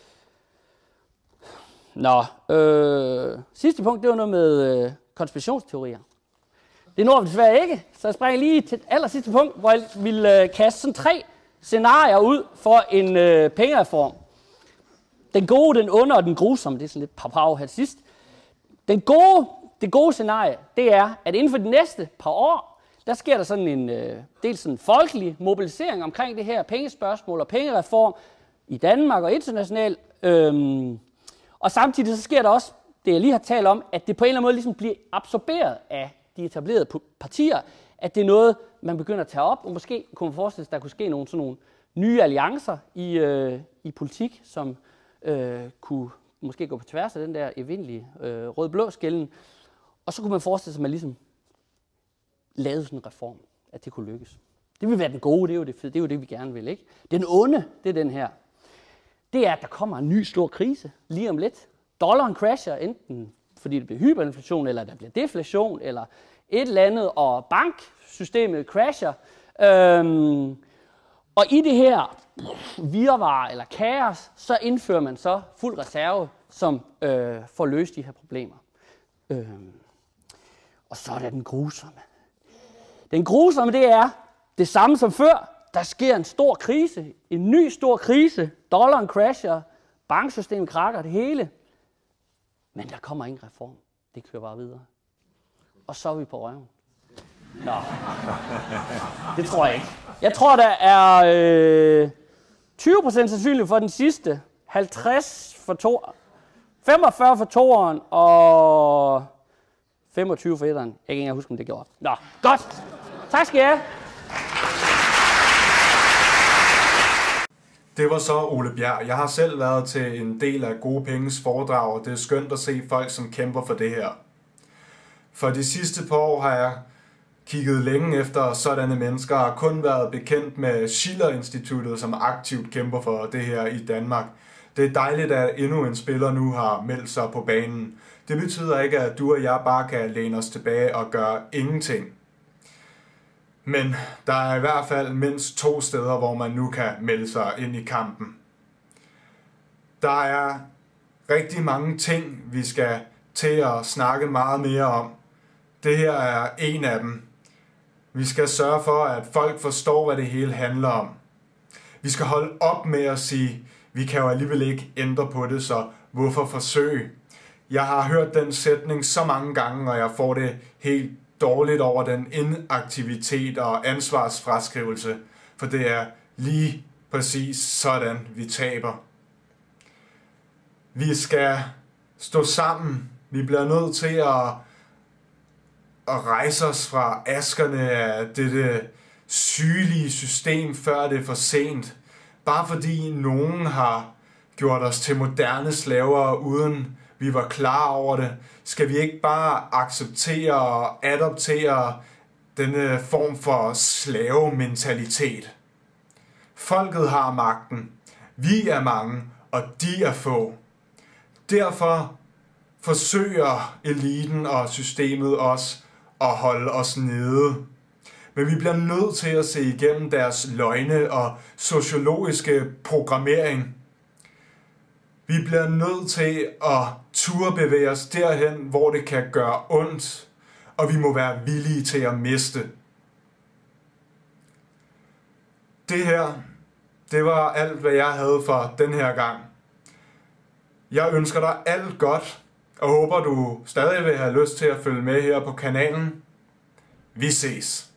Nå, øh, sidste punkt, det var noget med øh, konspirationsteorier. Det når vi desværre ikke, så jeg springer lige til aller sidste punkt, hvor jeg vil øh, kaste sådan tre scenarier ud for en øh, pengereform. Den gode, den onde og den grusomme, det er sådan lidt pav her sidst. Den gode, det gode scenarie, det er, at inden for de næste par år, der sker der sådan en øh, dels sådan folkelig mobilisering omkring det her pengespørgsmål og pengereform i Danmark og internationalt. Øhm, og samtidig så sker der også, det jeg lige har talt om, at det på en eller anden måde ligesom bliver absorberet af de etablerede partier, at det er noget, man begynder at tage op, og måske kunne man forestille sig, at der kunne ske nogle, sådan nogle nye alliancer i, øh, i politik, som øh, kunne måske gå på tværs af den der evindelige øh, rød-blå skælden. Og så kunne man forestille sig, at man ligesom lavede sådan en reform, at det kunne lykkes. Det vil være den gode, det er jo det fede, det er jo det, vi gerne vil, ikke? Den onde, det er den her. Det er, at der kommer en ny stor krise lige om lidt. Dollaren crasher, enten fordi det bliver hyperinflation, eller der bliver deflation, eller et eller andet, og banksystemet crasher. Øhm, og i det her virvar eller kaos, så indfører man så fuld reserve, som øh, får løst de her problemer. Øhm, og så er der den grusomme. Den grusomme, det er det samme som før. Der sker en stor krise, en ny stor krise. Dollaren crasher, banksystemet krakker, det hele. Men der kommer ingen reform. Det kører bare videre. Og så er vi på røven. Nå. Det tror jeg ikke. Jeg tror, der er øh, tyve procent sandsynligt for den sidste, halvtreds for to, femogfyrre for toeren og femogtyve for etteren. Jeg kan ikke engang huske, om det gjorde. Nå, godt. Tak skal I have. Det var så Ole Bjerg. Jeg har selv været til en del af Gode Penges foredrag, og det er skønt at se folk, som kæmper for det her. For de sidste par år har jeg kigget længe efter sådanne mennesker, og har kun været bekendt med Schiller-instituttet, som aktivt kæmper for det her i Danmark. Det er dejligt, at endnu en spiller nu har meldt sig på banen. Det betyder ikke, at du og jeg bare kan læne os tilbage og gøre ingenting. Men der er i hvert fald mindst to steder, hvor man nu kan melde sig ind i kampen. Der er rigtig mange ting, vi skal til at snakke meget mere om. Det her er en af dem. Vi skal sørge for, at folk forstår, hvad det hele handler om. Vi skal holde op med at sige, vi kan jo alligevel ikke ændre på det, så hvorfor forsøge? Jeg har hørt den sætning så mange gange, og jeg får det helt dårligt over den inaktivitet og ansvarsfraskrivelse, for det er lige præcis sådan, vi taber. Vi skal stå sammen. Vi bliver nødt til at, at rejse os fra askerne af dette sygelige system, før det er for sent. Bare fordi nogen har gjort os til moderne slaver, uden vi var klar over det, skal vi ikke bare acceptere og adoptere denne form for slavementalitet. Folket har magten. Vi er mange, og de er få. Derfor forsøger eliten og systemet også at holde os nede. Men vi bliver nødt til at se igennem deres løgne og sociologiske programmering. Vi bliver nødt til at turde bevæge os derhen, hvor det kan gøre ondt, og vi må være villige til at miste. Det her, det var alt, hvad jeg havde for den her gang. Jeg ønsker dig alt godt, og håber, du stadig vil have lyst til at følge med her på kanalen. Vi ses.